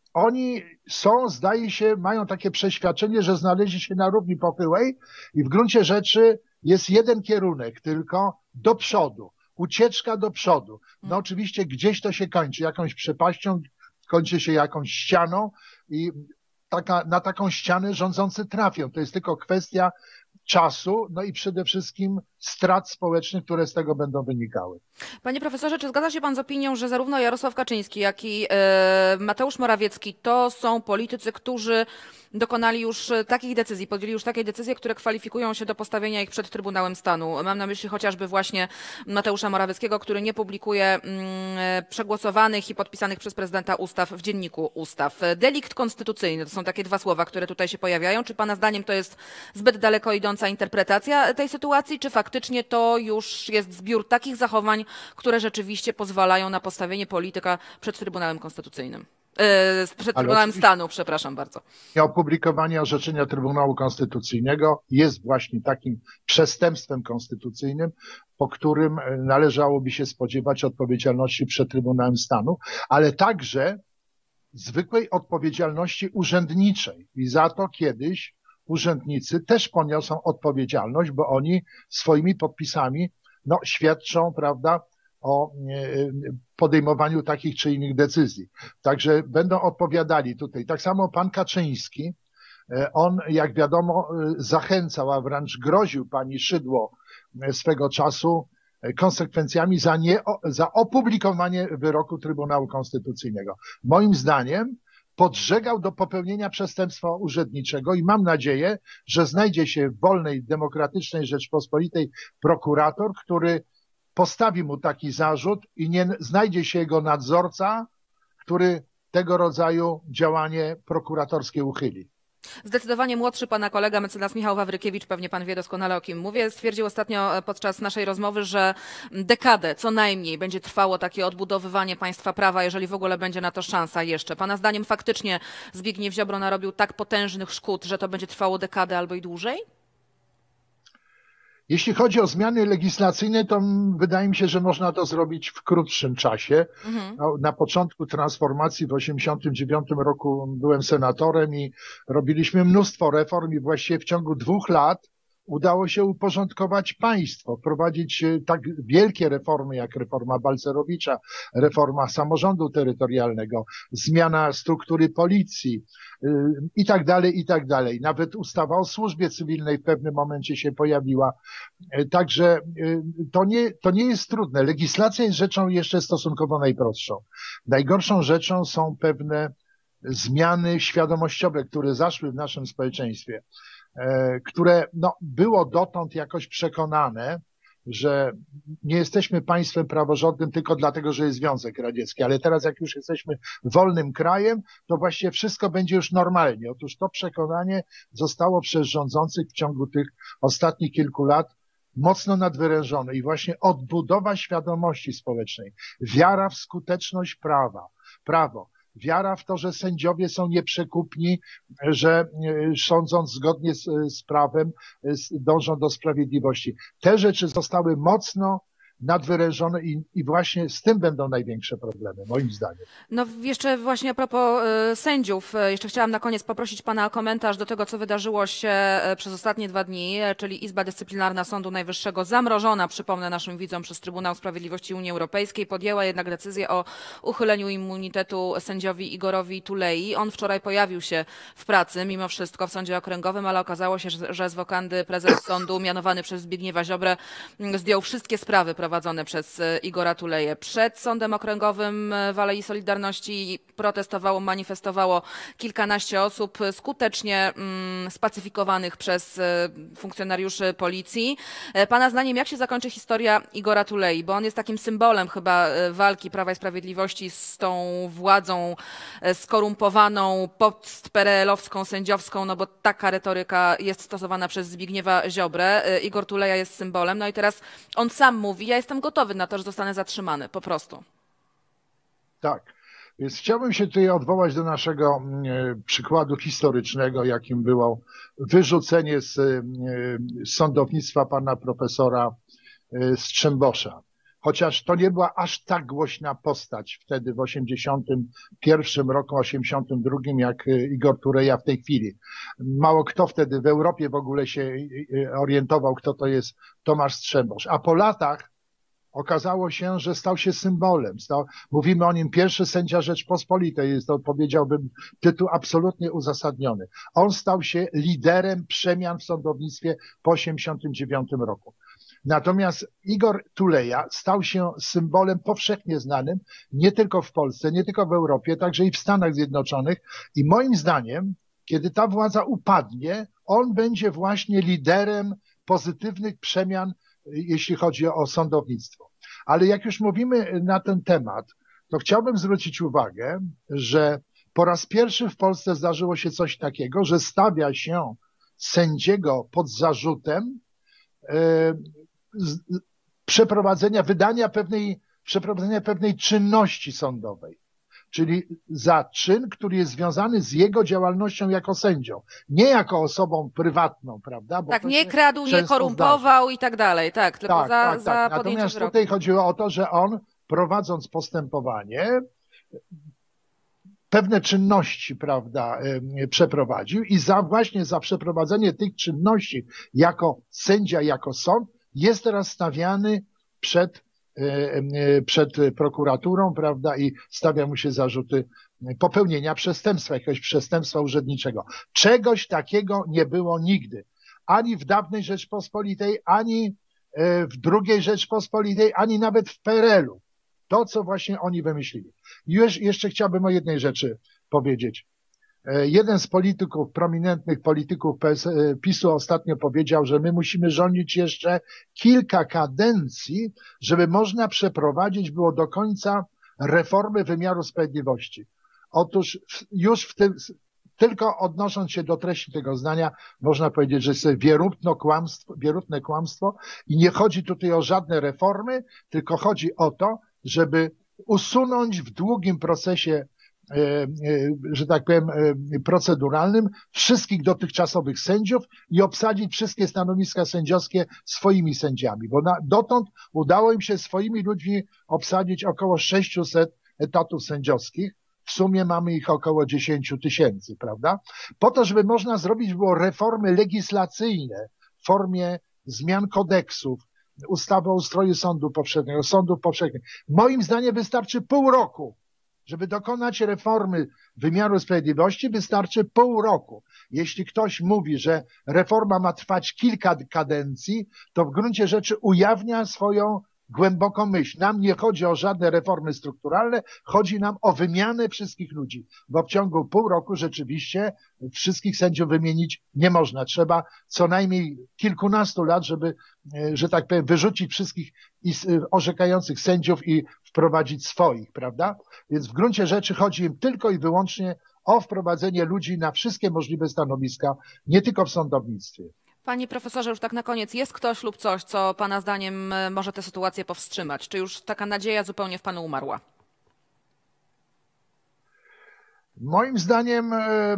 Oni są, zdaje się, mają takie przeświadczenie, że znaleźli się na równi pochyłej i w gruncie rzeczy jest jeden kierunek tylko do przodu, ucieczka do przodu. No oczywiście gdzieś to się kończy jakąś przepaścią, kończy się jakąś ścianą i taka, na taką ścianę rządzący trafią. To jest tylko kwestia czasu, no i przede wszystkim strat społecznych, które z tego będą wynikały. Panie profesorze, czy zgadza się pan z opinią, że zarówno Jarosław Kaczyński, jak i e, Mateusz Morawiecki to są politycy, którzy dokonali już takich decyzji, podjęli już takie decyzje, które kwalifikują się do postawienia ich przed Trybunałem Stanu? Mam na myśli chociażby właśnie Mateusza Morawieckiego, który nie publikuje mm, przegłosowanych i podpisanych przez prezydenta ustaw w Dzienniku Ustaw. Delikt konstytucyjny, to są takie dwa słowa, które tutaj się pojawiają. Czy pana zdaniem to jest zbyt daleko idąca interpretacja tej sytuacji, czy faktycznie to już jest zbiór takich zachowań, które rzeczywiście pozwalają na postawienie polityka przed Trybunałem Konstytucyjnym? Yy, przed Trybunałem Stanu, przepraszam bardzo. Opublikowanie orzeczenia Trybunału Konstytucyjnego jest właśnie takim przestępstwem konstytucyjnym, po którym należałoby się spodziewać odpowiedzialności przed Trybunałem Stanu, ale także zwykłej odpowiedzialności urzędniczej. I za to kiedyś urzędnicy też poniosą odpowiedzialność, bo oni swoimi podpisami no, świadczą, prawda, o podejmowaniu takich czy innych decyzji. Także będą odpowiadali tutaj. Tak samo pan Kaczyński, on jak wiadomo zachęcał, a wręcz groził pani Szydło swego czasu konsekwencjami za, nie, za opublikowanie wyroku Trybunału Konstytucyjnego. Moim zdaniem podżegał do popełnienia przestępstwa urzędniczego i mam nadzieję, że znajdzie się w wolnej, demokratycznej Rzeczpospolitej prokurator, który postawi mu taki zarzut i nie znajdzie się jego nadzorca, który tego rodzaju działanie prokuratorskie uchyli. Zdecydowanie młodszy pana kolega, mecenas Michał Wawrykiewicz, pewnie pan wie doskonale, o kim mówię, stwierdził ostatnio podczas naszej rozmowy, że dekadę co najmniej będzie trwało takie odbudowywanie państwa prawa, jeżeli w ogóle będzie na to szansa jeszcze. Pana zdaniem faktycznie Zbigniew Ziobro narobił tak potężnych szkód, że to będzie trwało dekadę albo i dłużej? Jeśli chodzi o zmiany legislacyjne, to wydaje mi się, że można to zrobić w krótszym czasie. Mhm. Na początku transformacji w osiemdziesiątym dziewiątym roku byłem senatorem i robiliśmy mnóstwo reform i właściwie w ciągu dwóch lat udało się uporządkować państwo, wprowadzić tak wielkie reformy jak reforma Balcerowicza, reforma samorządu terytorialnego, zmiana struktury policji i tak dalej, i tak dalej. Nawet ustawa o służbie cywilnej w pewnym momencie się pojawiła. Także to nie, to nie jest trudne. Legislacja jest rzeczą jeszcze stosunkowo najprostszą. Najgorszą rzeczą są pewne zmiany świadomościowe, które zaszły w naszym społeczeństwie, które no, było dotąd jakoś przekonane, że nie jesteśmy państwem praworządnym tylko dlatego, że jest Związek Radziecki, ale teraz jak już jesteśmy wolnym krajem, to właściwie wszystko będzie już normalnie. Otóż to przekonanie zostało przez rządzących w ciągu tych ostatnich kilku lat mocno nadwyrężone i właśnie odbudowa świadomości społecznej, wiara w skuteczność prawa, prawo, wiara w to, że sędziowie są nieprzekupni, że sądząc zgodnie z, z prawem dążą do sprawiedliwości. Te rzeczy zostały mocno nadwyrężone i, i właśnie z tym będą największe problemy, moim zdaniem. No jeszcze właśnie a propos y, sędziów, jeszcze chciałam na koniec poprosić pana o komentarz do tego, co wydarzyło się przez ostatnie dwa dni, czyli Izba Dyscyplinarna Sądu Najwyższego, zamrożona, przypomnę naszym widzom, przez Trybunał Sprawiedliwości Unii Europejskiej, podjęła jednak decyzję o uchyleniu immunitetu sędziowi Igorowi Tulei. On wczoraj pojawił się w pracy, mimo wszystko w Sądzie Okręgowym, ale okazało się, że, że z wokandy prezes sądu mianowany przez Zbigniewa Ziobrę zdjął wszystkie sprawy prowadzone przez Igora Tuleję. Przed Sądem Okręgowym w Alei Solidarności protestowało, manifestowało kilkanaście osób skutecznie mm, spacyfikowanych przez funkcjonariuszy policji. Pana zdaniem, jak się zakończy historia Igora Tulei? Bo on jest takim symbolem chyba walki Prawa i Sprawiedliwości z tą władzą skorumpowaną, post-pereelowską, sędziowską, no bo taka retoryka jest stosowana przez Zbigniewa Ziobrę. Igor Tuleja jest symbolem. No i teraz on sam mówi, ja jestem gotowy na to, że zostanę zatrzymany, po prostu. Tak, więc chciałbym się tutaj odwołać do naszego przykładu historycznego, jakim było wyrzucenie z, z sądownictwa pana profesora Strzembosza. Chociaż to nie była aż tak głośna postać wtedy w osiemdziesiątym pierwszym roku, osiemdziesiątym drugim, jak Igor Tuleja w tej chwili. Mało kto wtedy w Europie w ogóle się orientował, kto to jest Tomasz Strzembosz. A po latach okazało się, że stał się symbolem. Stał, mówimy o nim pierwszy sędzia Rzeczpospolitej, jest to, powiedziałbym, tytuł absolutnie uzasadniony. On stał się liderem przemian w sądownictwie po osiemdziesiątym dziewiątym roku. Natomiast Igor Tuleja stał się symbolem powszechnie znanym nie tylko w Polsce, nie tylko w Europie, także i w Stanach Zjednoczonych. I moim zdaniem, kiedy ta władza upadnie, on będzie właśnie liderem pozytywnych przemian, jeśli chodzi o sądownictwo. Ale jak już mówimy na ten temat, to chciałbym zwrócić uwagę, że po raz pierwszy w Polsce zdarzyło się coś takiego, że stawia się sędziego pod zarzutem przeprowadzenia, wydania pewnej, przeprowadzenia pewnej czynności sądowej, czyli za czyn, który jest związany z jego działalnością jako sędzią, nie jako osobą prywatną, prawda? Bo tak, nie kradł, nie korumpował zdarzy. I tak dalej, tak, tylko tak, za, tak, za tak. podjęcie Natomiast wyroku. Tutaj chodziło o to, że on, prowadząc postępowanie, pewne czynności, prawda, przeprowadził i za właśnie za przeprowadzenie tych czynności jako sędzia, jako sąd jest teraz stawiany przed, przed prokuraturą, prawda, i stawia mu się zarzuty popełnienia przestępstwa, jakiegoś przestępstwa urzędniczego. Czegoś takiego nie było nigdy. Ani w dawnej Rzeczpospolitej, ani w drugiej Rzeczpospolitej, ani nawet w P R L u. To, co właśnie oni wymyślili. I już jeszcze chciałbym o jednej rzeczy powiedzieć. Jeden z polityków, prominentnych polityków PiSu ostatnio powiedział, że my musimy rządzić jeszcze kilka kadencji, żeby można przeprowadzić było do końca reformy wymiaru sprawiedliwości. Otóż już w tym, tylko odnosząc się do treści tego zdania, można powiedzieć, że jest wierutne kłamstwo, wierutne kłamstwo i nie chodzi tutaj o żadne reformy, tylko chodzi o to, żeby usunąć w długim procesie, że tak powiem, proceduralnym wszystkich dotychczasowych sędziów i obsadzić wszystkie stanowiska sędziowskie swoimi sędziami, bo na, dotąd udało im się swoimi ludźmi obsadzić około sześciuset etatów sędziowskich. W sumie mamy ich około dziesięć tysięcy, prawda? Po to, żeby można zrobić było reformy legislacyjne w formie zmian kodeksów, ustawy o ustroju sądu powszechnego, sądów powszechnych. Moim zdaniem wystarczy pół roku. Żeby dokonać reformy wymiaru sprawiedliwości, wystarczy pół roku. Jeśli ktoś mówi, że reforma ma trwać kilka kadencji, to w gruncie rzeczy ujawnia swoją głęboką myśl. Nam nie chodzi o żadne reformy strukturalne, chodzi nam o wymianę wszystkich ludzi, bo w ciągu pół roku rzeczywiście wszystkich sędziów wymienić nie można. Trzeba co najmniej kilkunastu lat, żeby, że tak powiem, wyrzucić wszystkich orzekających sędziów i wprowadzić swoich, prawda? Więc w gruncie rzeczy chodzi im tylko i wyłącznie o wprowadzenie ludzi na wszystkie możliwe stanowiska, nie tylko w sądownictwie. Panie profesorze, już tak na koniec, jest ktoś lub coś, co pana zdaniem może tę sytuację powstrzymać? Czy już taka nadzieja zupełnie w panu umarła? Moim zdaniem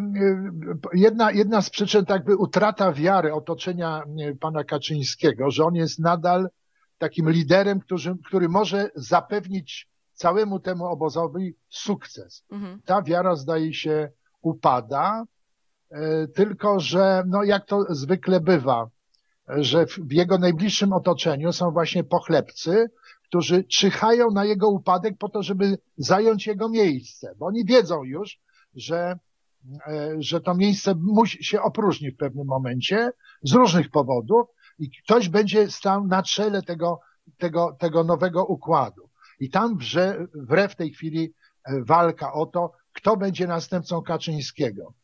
jedna, jedna z przyczyn tak by utrata wiary otoczenia pana Kaczyńskiego, że on jest nadal takim liderem, który, który może zapewnić całemu temu obozowi sukces. Mhm. Ta wiara, zdaje się, upada. Tylko że, no jak to zwykle bywa, że w jego najbliższym otoczeniu są właśnie pochlebcy, którzy czyhają na jego upadek po to, żeby zająć jego miejsce, bo oni wiedzą już, że, że to miejsce musi się opróżnić w pewnym momencie z różnych powodów i ktoś będzie stał na czele tego, tego, tego nowego układu. I tam wrze, wre w tej chwili walka o to, kto będzie następcą Kaczyńskiego.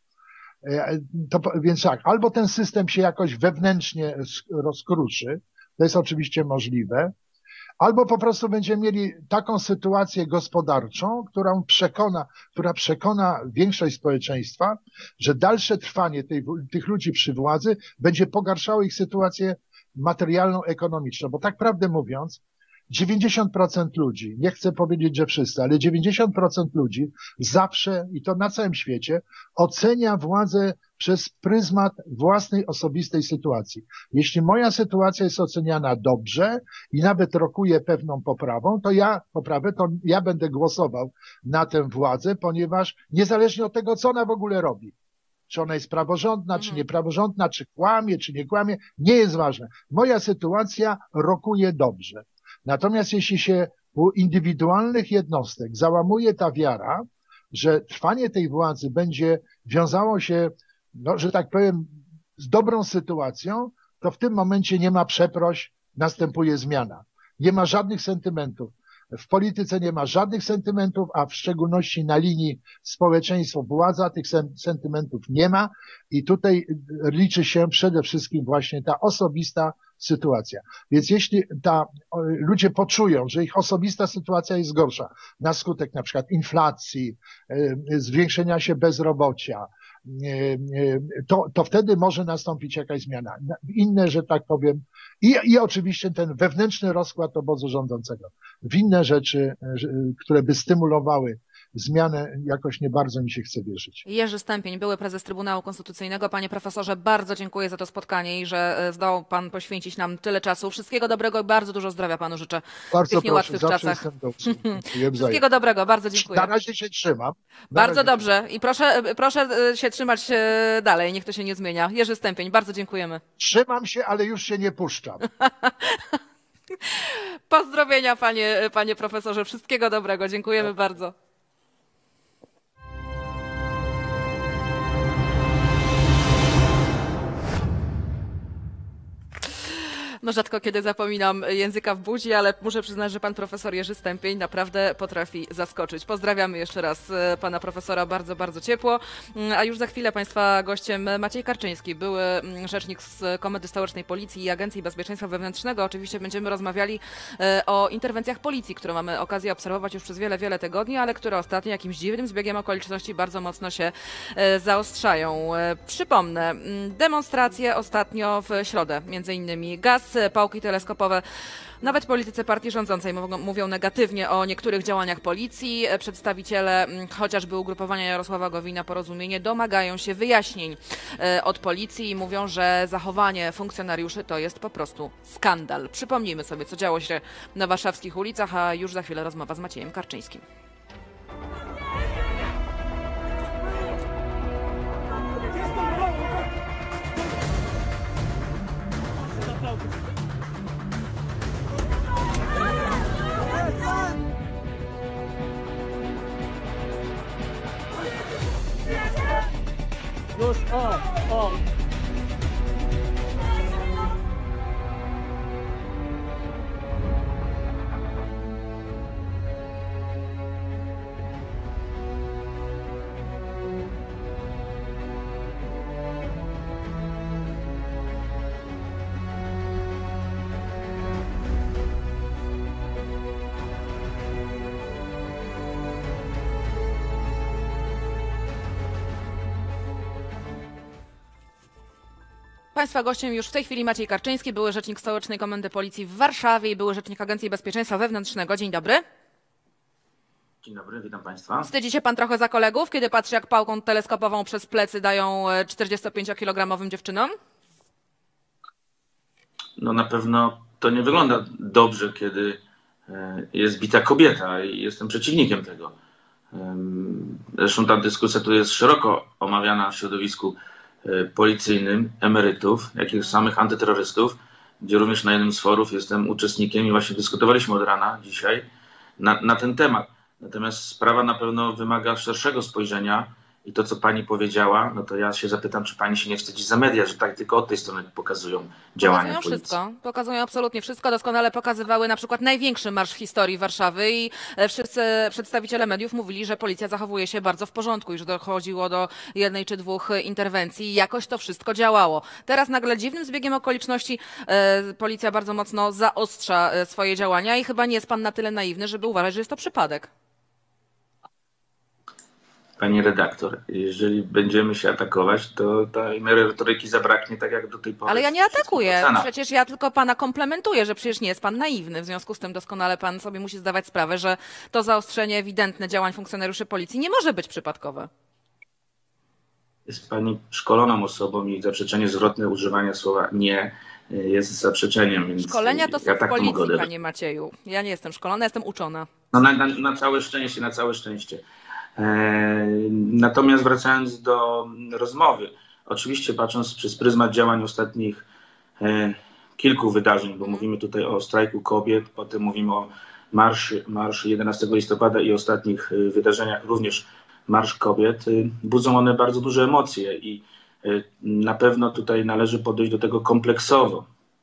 To, więc tak, albo ten system się jakoś wewnętrznie rozkruszy, to jest oczywiście możliwe, albo po prostu będziemy mieli taką sytuację gospodarczą, którą przekona, która przekona większość społeczeństwa, że dalsze trwanie tej, tych ludzi przy władzy będzie pogarszało ich sytuację materialną, ekonomiczną, bo tak prawdę mówiąc, dziewięćdziesiąt procent ludzi, nie chcę powiedzieć, że wszyscy, ale dziewięćdziesiąt procent ludzi zawsze, i to na całym świecie, ocenia władzę przez pryzmat własnej osobistej sytuacji. Jeśli moja sytuacja jest oceniana dobrze i nawet rokuje pewną poprawą, to ja, poprawę, to ja będę głosował na tę władzę, ponieważ niezależnie od tego, co ona w ogóle robi, czy ona jest praworządna, mhm. czy niepraworządna, czy kłamie, czy nie kłamie, nie jest ważne. Moja sytuacja rokuje dobrze. Natomiast jeśli się u indywidualnych jednostek załamuje ta wiara, że trwanie tej władzy będzie wiązało się, no, że tak powiem, z dobrą sytuacją, to w tym momencie nie ma przeproś, następuje zmiana. Nie ma żadnych sentymentów. W polityce nie ma żadnych sentymentów, a w szczególności na linii społeczeństwo-władza tych sentymentów nie ma i tutaj liczy się przede wszystkim właśnie ta osobista sytuacja. Więc jeśli ta, ludzie poczują, że ich osobista sytuacja jest gorsza na skutek na przykład inflacji, zwiększenia się bezrobocia, to, to wtedy może nastąpić jakaś zmiana. Inne, że tak powiem, i, i oczywiście ten wewnętrzny rozkład obozu rządzącego. W inne rzeczy, które by stymulowały zmianę, jakoś nie bardzo mi się chce wierzyć. Jerzy Stępień, były prezes Trybunału Konstytucyjnego. Panie profesorze, bardzo dziękuję za to spotkanie i że zdołał pan poświęcić nam tyle czasu. Wszystkiego dobrego i bardzo dużo zdrowia panu życzę bardzo w tych niełatwych proszę, czasach. Wszystkiego dobrego, bardzo dziękuję. Na razie się trzymam. Na bardzo dobrze i proszę, proszę się trzymać dalej, niech to się nie zmienia. Jerzy Stępień, bardzo dziękujemy. Trzymam się, ale już się nie puszczam. Pozdrowienia panie, panie profesorze, wszystkiego dobrego, dziękujemy no. bardzo. No No rzadko kiedy zapominam języka w buzi, ale muszę przyznać, że pan profesor Jerzy Stępień naprawdę potrafi zaskoczyć. Pozdrawiamy jeszcze raz pana profesora bardzo, bardzo ciepło. A już za chwilę państwa gościem Maciej Karczyński, były rzecznik z Komendy Stołecznej Policji i Agencji Bezpieczeństwa Wewnętrznego. Oczywiście będziemy rozmawiali o interwencjach policji, które mamy okazję obserwować już przez wiele, wiele tygodni, ale które ostatnio jakimś dziwnym zbiegiem okoliczności bardzo mocno się zaostrzają. Przypomnę, demonstracje ostatnio w środę, między innymi gaz, pałki teleskopowe. Nawet politycy partii rządzącej mówią negatywnie o niektórych działaniach policji. Przedstawiciele chociażby ugrupowania Jarosława Gowina Porozumienie domagają się wyjaśnień od policji i mówią, że zachowanie funkcjonariuszy to jest po prostu skandal. Przypomnijmy sobie, co działo się na warszawskich ulicach, a już za chwilę rozmowa z Maciejem Karczyńskim. Już, o, o. Państwa gościem już w tej chwili Maciej Karczyński, były rzecznik Stołecznej Komendy Policji w Warszawie i były rzecznik Agencji Bezpieczeństwa Wewnętrznego. Dzień dobry. Dzień dobry, witam Państwa. Wstydzi się pan trochę za kolegów, kiedy patrzy, jak pałką teleskopową przez plecy dają czterdziestopięciokilogramowym dziewczynom? No na pewno to nie wygląda dobrze, kiedy jest bita kobieta i jestem przeciwnikiem tego. Zresztą ta dyskusja tu jest szeroko omawiana w środowisku policyjnym, emerytów, jak i samych antyterrorystów, gdzie również na jednym z forów jestem uczestnikiem i właśnie dyskutowaliśmy od rana dzisiaj na, na ten temat. Natomiast sprawa na pewno wymaga szerszego spojrzenia i to, co pani powiedziała, no to ja się zapytam, czy pani się nie wstydzi za media, że tak tylko od tej strony pokazują działania Pokazują policji. wszystko, pokazują absolutnie wszystko, doskonale pokazywały na przykład największy marsz w historii Warszawy i wszyscy przedstawiciele mediów mówili, że policja zachowuje się bardzo w porządku i że dochodziło do jednej czy dwóch interwencji i jakoś to wszystko działało. Teraz nagle dziwnym zbiegiem okoliczności e, policja bardzo mocno zaostrza e, swoje działania i chyba nie jest pan na tyle naiwny, żeby uważać, że jest to przypadek. Pani redaktor, jeżeli będziemy się atakować, to tej merytoryki zabraknie tak jak do tej pory. Ale ja nie atakuję. Przecież ja tylko pana komplementuję, że przecież nie jest pan naiwny. W związku z tym doskonale pan sobie musi zdawać sprawę, że to zaostrzenie ewidentne działań funkcjonariuszy policji nie może być przypadkowe. Jest pani szkoloną osobą i zaprzeczenie zwrotne używania słowa nie jest zaprzeczeniem. Więc szkolenia to są ja w tak policji, mogę panie Macieju. Ja nie jestem szkolona, jestem uczona. No na, na, na całe szczęście, na całe szczęście. Natomiast wracając do rozmowy, oczywiście patrząc przez pryzmat działań ostatnich kilku wydarzeń, bo mówimy tutaj o strajku kobiet, potem mówimy o marszu, marszu jedenastego listopada i ostatnich wydarzeniach również Marsz Kobiet, budzą one bardzo duże emocje i na pewno tutaj należy podejść do tego kompleksowo.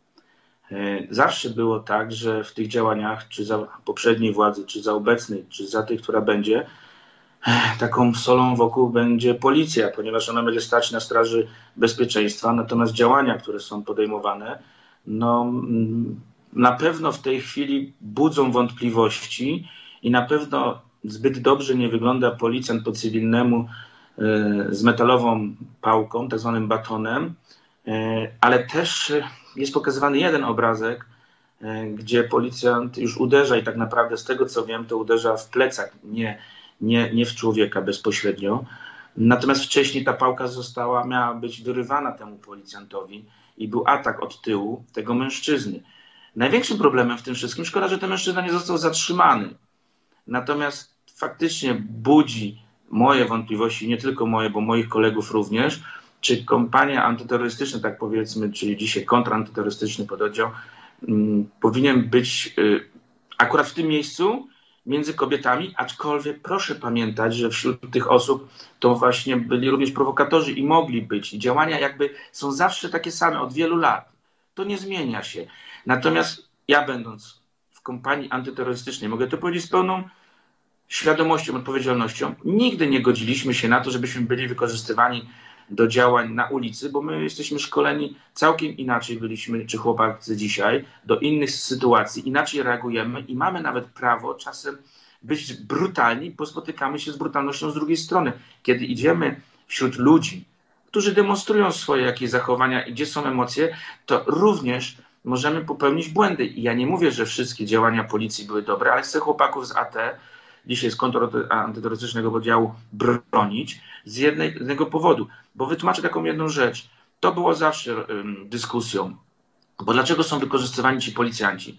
Zawsze było tak, że w tych działaniach, czy za poprzedniej władzy, czy za obecnej, czy za tej, która będzie, taką solą wokół będzie policja, ponieważ ona będzie stać na straży bezpieczeństwa, natomiast działania, które są podejmowane, no na pewno w tej chwili budzą wątpliwości i na pewno zbyt dobrze nie wygląda policjant po cywilnemu z metalową pałką, tak zwanym batonem, ale też jest pokazywany jeden obrazek, gdzie policjant już uderza i tak naprawdę z tego co wiem, to uderza w plecak, nie Nie, nie w człowieka bezpośrednio. Natomiast wcześniej ta pałka została, miała być dorywana temu policjantowi i był atak od tyłu tego mężczyzny. Największym problemem w tym wszystkim, szkoda, że ten mężczyzna nie został zatrzymany. Natomiast faktycznie budzi moje wątpliwości, nie tylko moje, bo moich kolegów również, czy kompania antyterrorystyczna, tak powiedzmy, czyli dzisiaj kontrantyterrorystyczny pododdział, um, powinien być y, akurat w tym miejscu między kobietami, aczkolwiek proszę pamiętać, że wśród tych osób to właśnie byli również prowokatorzy i mogli być. I działania jakby są zawsze takie same od wielu lat. To nie zmienia się. Natomiast ja, będąc w kompanii antyterrorystycznej, mogę to powiedzieć z pełną świadomością, odpowiedzialnością, nigdy nie godziliśmy się na to, żebyśmy byli wykorzystywani do działań na ulicy, bo my jesteśmy szkoleni całkiem inaczej, byliśmy, czy chłopacy dzisiaj, do innych sytuacji, inaczej reagujemy i mamy nawet prawo czasem być brutalni, bo spotykamy się z brutalnością z drugiej strony. Kiedy idziemy wśród ludzi, którzy demonstrują swoje jakieś zachowania i gdzie są emocje, to również możemy popełnić błędy. I ja nie mówię, że wszystkie działania policji były dobre, ale chcę chłopaków z A T, dzisiaj z kontrterrorystycznego oddziału, bronić z jednej, jednego powodu. Bo wytłumaczę taką jedną rzecz. To było zawsze um, dyskusją. Bo dlaczego są wykorzystywani ci policjanci?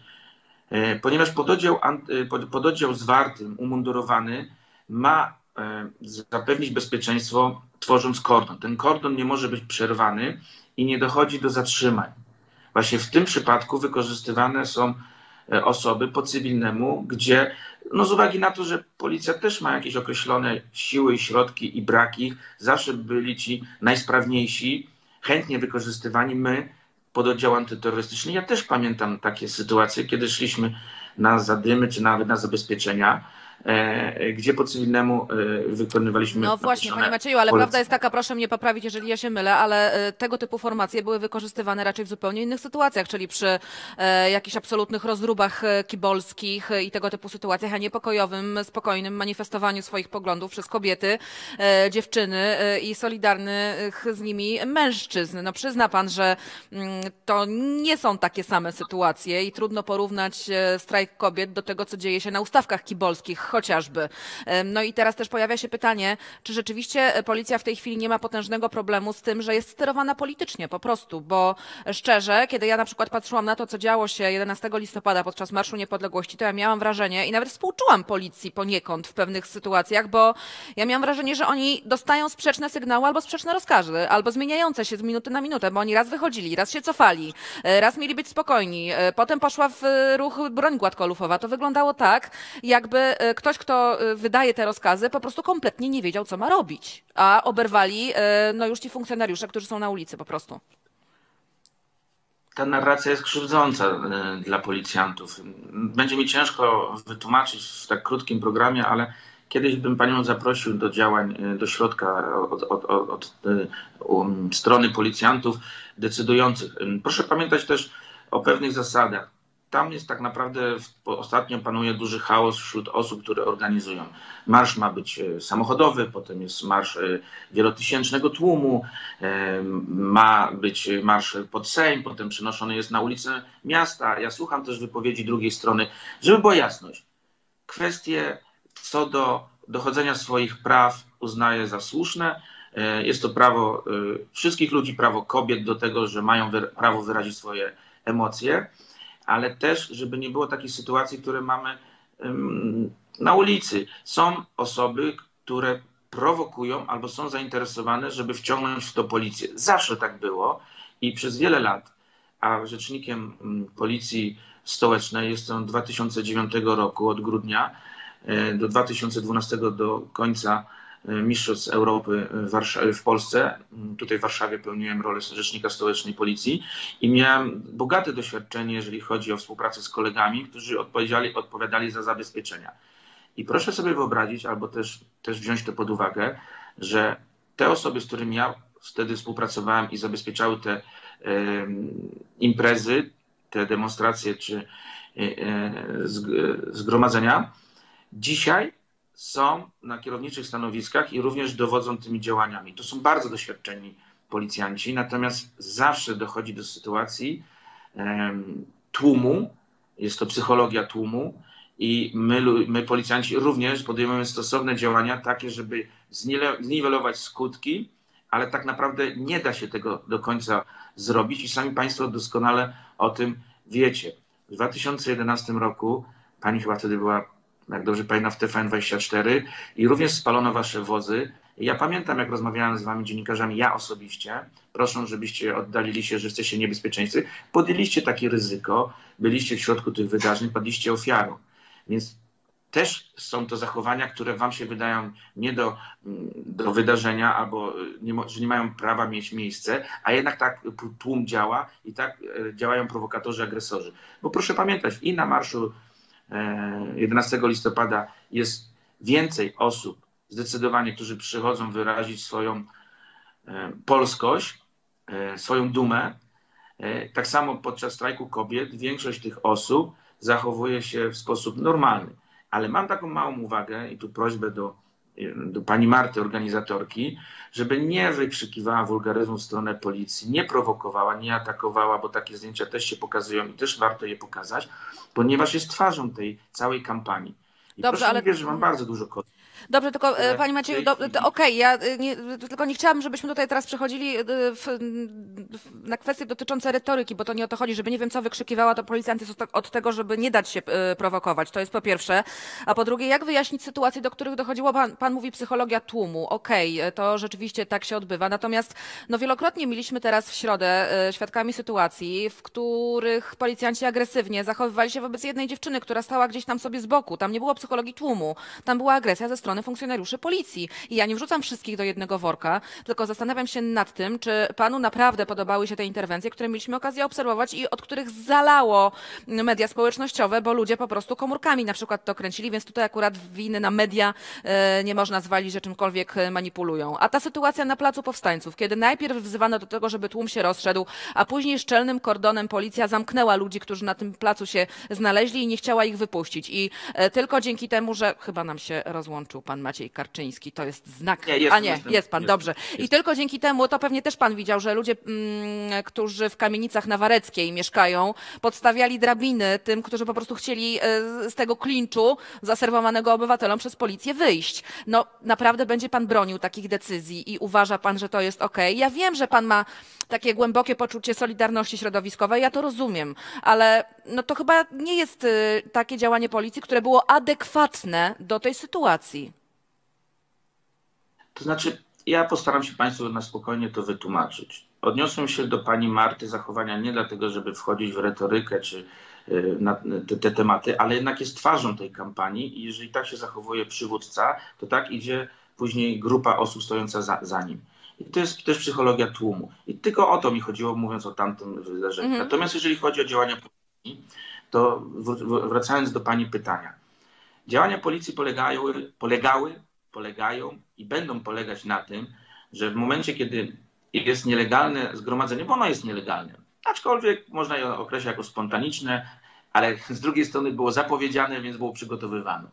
E, ponieważ pododdział, pod, pododdział zwarty, umundurowany ma e, zapewnić bezpieczeństwo, tworząc kordon. Ten kordon nie może być przerwany i nie dochodzi do zatrzymań. Właśnie w tym przypadku wykorzystywane są osoby po cywilnemu, gdzie no z uwagi na to, że policja też ma jakieś określone siły i środki i braki ich, zawsze byli ci najsprawniejsi, chętnie wykorzystywani. My, pododdział antyterrorystyczny, ja też pamiętam takie sytuacje, kiedy szliśmy na zadymy, czy nawet na zabezpieczenia, e, gdzie po cywilnemu e, wykonywaliśmy... No właśnie, panie Macieju, ale prawda jest taka, proszę mnie poprawić, jeżeli ja się mylę, ale e, tego typu formacje były wykorzystywane raczej w zupełnie innych sytuacjach, czyli przy e, jakichś absolutnych rozróbach e, kibolskich e, i tego typu sytuacjach, a nie pokojowym, spokojnym manifestowaniu swoich poglądów przez kobiety, e, dziewczyny e, i solidarnych z nimi mężczyzn. No przyzna pan, że mm, to nie są takie same sytuacje i trudno porównać e, strajk kobiet do tego, co dzieje się na ustawkach kibolskich chociażby. No i teraz też pojawia się pytanie, czy rzeczywiście policja w tej chwili nie ma potężnego problemu z tym, że jest sterowana politycznie po prostu, bo szczerze, kiedy ja na przykład patrzyłam na to, co działo się jedenastego listopada podczas Marszu Niepodległości, to ja miałam wrażenie i nawet współczułam policji poniekąd w pewnych sytuacjach, bo ja miałam wrażenie, że oni dostają sprzeczne sygnały albo sprzeczne rozkazy, albo zmieniające się z minuty na minutę, bo oni raz wychodzili, raz się cofali, raz mieli być spokojni, potem poszła w ruch broń gładkolufowa. To wyglądało tak, jakby ktoś, kto wydaje te rozkazy, po prostu kompletnie nie wiedział, co ma robić, a oberwali no już ci funkcjonariusze, którzy są na ulicy po prostu. Ta narracja jest krzywdząca dla policjantów. Będzie mi ciężko wytłumaczyć w tak krótkim programie, ale kiedyś bym panią zaprosił do działań, do środka od, od, od, od um, strony policjantów decydujących. Proszę pamiętać też o pewnych zasadach. Tam jest tak naprawdę, ostatnio panuje duży chaos wśród osób, które organizują. Marsz ma być samochodowy, potem jest marsz wielotysięcznego tłumu, ma być marsz pod Sejm, potem przenoszony jest na ulicę miasta. Ja słucham też wypowiedzi drugiej strony, żeby była jasność. Kwestie co do dochodzenia swoich praw uznaję za słuszne. Jest to prawo wszystkich ludzi, prawo kobiet do tego, że mają prawo wyrazić swoje emocje, ale też, żeby nie było takiej sytuacji, które mamy um, na ulicy. Są osoby, które prowokują albo są zainteresowane, żeby wciągnąć w to policję. Zawsze tak było i przez wiele lat, a rzecznikiem um, Policji Stołecznej jestem od dwa tysiące dziewiątego roku, od grudnia e, do dwa tysiące dwunastego, do końca Mistrzostw Europy w, Warszawie, w Polsce. Tutaj w Warszawie pełniłem rolę rzecznika stołecznej policji i miałem bogate doświadczenie, jeżeli chodzi o współpracę z kolegami, którzy odpowiadali, odpowiadali za zabezpieczenia. I proszę sobie wyobrazić, albo też, też wziąć to pod uwagę, że te osoby, z którymi ja wtedy współpracowałem i zabezpieczały te e, imprezy, te demonstracje czy e, zgromadzenia, dzisiaj są na kierowniczych stanowiskach i również dowodzą tymi działaniami. To są bardzo doświadczeni policjanci, natomiast zawsze dochodzi do sytuacji um, tłumu, jest to psychologia tłumu i my, my policjanci również podejmujemy stosowne działania takie, żeby zniwelować skutki, ale tak naprawdę nie da się tego do końca zrobić i sami państwo doskonale o tym wiecie. W dwa tysiące jedenastym roku, pani chyba wtedy była, jak dobrze pamiętam, w T V N dwadzieścia cztery i również spalono wasze wozy. Ja pamiętam, jak rozmawiałem z wami dziennikarzami, ja osobiście, proszę, żebyście oddalili się, że jesteście niebezpieczeństwo. Podjęliście takie ryzyko, byliście w środku tych wydarzeń, padliście ofiarą. Więc też są to zachowania, które wam się wydają nie do, do wydarzenia, albo nie, że nie mają prawa mieć miejsce, a jednak tak tłum działa i tak działają prowokatorzy, agresorzy. Bo proszę pamiętać, i na marszu jedenastego listopada jest więcej osób zdecydowanie, którzy przychodzą wyrazić swoją polskość, swoją dumę. Tak samo podczas strajku kobiet większość tych osób zachowuje się w sposób normalny. Ale mam taką małą uwagę i tu prośbę do, do pani Marty, organizatorki, żeby nie wykrzykiwała wulgaryzmu w stronę policji, nie prowokowała, nie atakowała, bo takie zdjęcia też się pokazują i też warto je pokazać, ponieważ jest twarzą tej całej kampanii. I Dobrze, proszę ale... mi wierzyć, że mam bardzo dużo kotów. Dobrze, tylko e, Panie Macieju, do, okej, okay, ja nie, tylko nie chciałabym, żebyśmy tutaj teraz przechodzili w, w, na kwestie dotyczące retoryki, bo to nie o to chodzi, żeby nie wiem co wykrzykiwała, to policjant jest od tego, żeby nie dać się e, prowokować, to jest po pierwsze. A po drugie, jak wyjaśnić sytuacje, do których dochodziło, pan, pan mówi psychologia tłumu, okej, okay, to rzeczywiście tak się odbywa, natomiast no, wielokrotnie mieliśmy teraz w środę e, świadkami sytuacji, w których policjanci agresywnie zachowywali się wobec jednej dziewczyny, która stała gdzieś tam sobie z boku, tam nie było psychologii tłumu, tam była agresja ze strony funkcjonariuszy policji. I ja nie wrzucam wszystkich do jednego worka, tylko zastanawiam się nad tym, czy panu naprawdę podobały się te interwencje, które mieliśmy okazję obserwować i od których zalało media społecznościowe, bo ludzie po prostu komórkami na przykład to kręcili, więc tutaj akurat winy na media e, nie można zwalić, że czymkolwiek manipulują. A ta sytuacja na Placu Powstańców, kiedy najpierw wzywano do tego, żeby tłum się rozszedł, a później szczelnym kordonem policja zamknęła ludzi, którzy na tym placu się znaleźli i nie chciała ich wypuścić. I e, tylko dzięki temu, że chyba nam się rozłączył pan Maciej Karczyński, to jest znak. Nie, jest, A nie, jestem, jest pan, jestem, dobrze. jestem. I tylko dzięki temu, to pewnie też pan widział, że ludzie, mm, którzy w kamienicach na Wareckiej mieszkają, podstawiali drabiny tym, którzy po prostu chcieli z tego klinczu zaserwowanego obywatelom przez policję wyjść. No naprawdę będzie pan bronił takich decyzji i uważa pan, że to jest okej. Okay. Ja wiem, że pan ma takie głębokie poczucie solidarności środowiskowej, ja to rozumiem, ale no to chyba nie jest y, takie działanie policji, które było adekwatne do tej sytuacji. To znaczy, ja postaram się państwu na spokojnie to wytłumaczyć. Odniosłem się do pani Marty zachowania nie dlatego, żeby wchodzić w retorykę czy y, na te, te tematy, ale jednak jest twarzą tej kampanii i jeżeli tak się zachowuje przywódca, to tak idzie później grupa osób stojąca za, za nim. I to jest też psychologia tłumu. I tylko o to mi chodziło, mówiąc o tamtym wydarzeniu. Mm-hmm. Natomiast jeżeli chodzi o działania policji, to wracając do pani pytania. Działania policji polegały, polegały, polegają i będą polegać na tym, że w momencie, kiedy jest nielegalne zgromadzenie, bo ono jest nielegalne, aczkolwiek można je określić jako spontaniczne, ale z drugiej strony było zapowiedziane, więc było przygotowywane.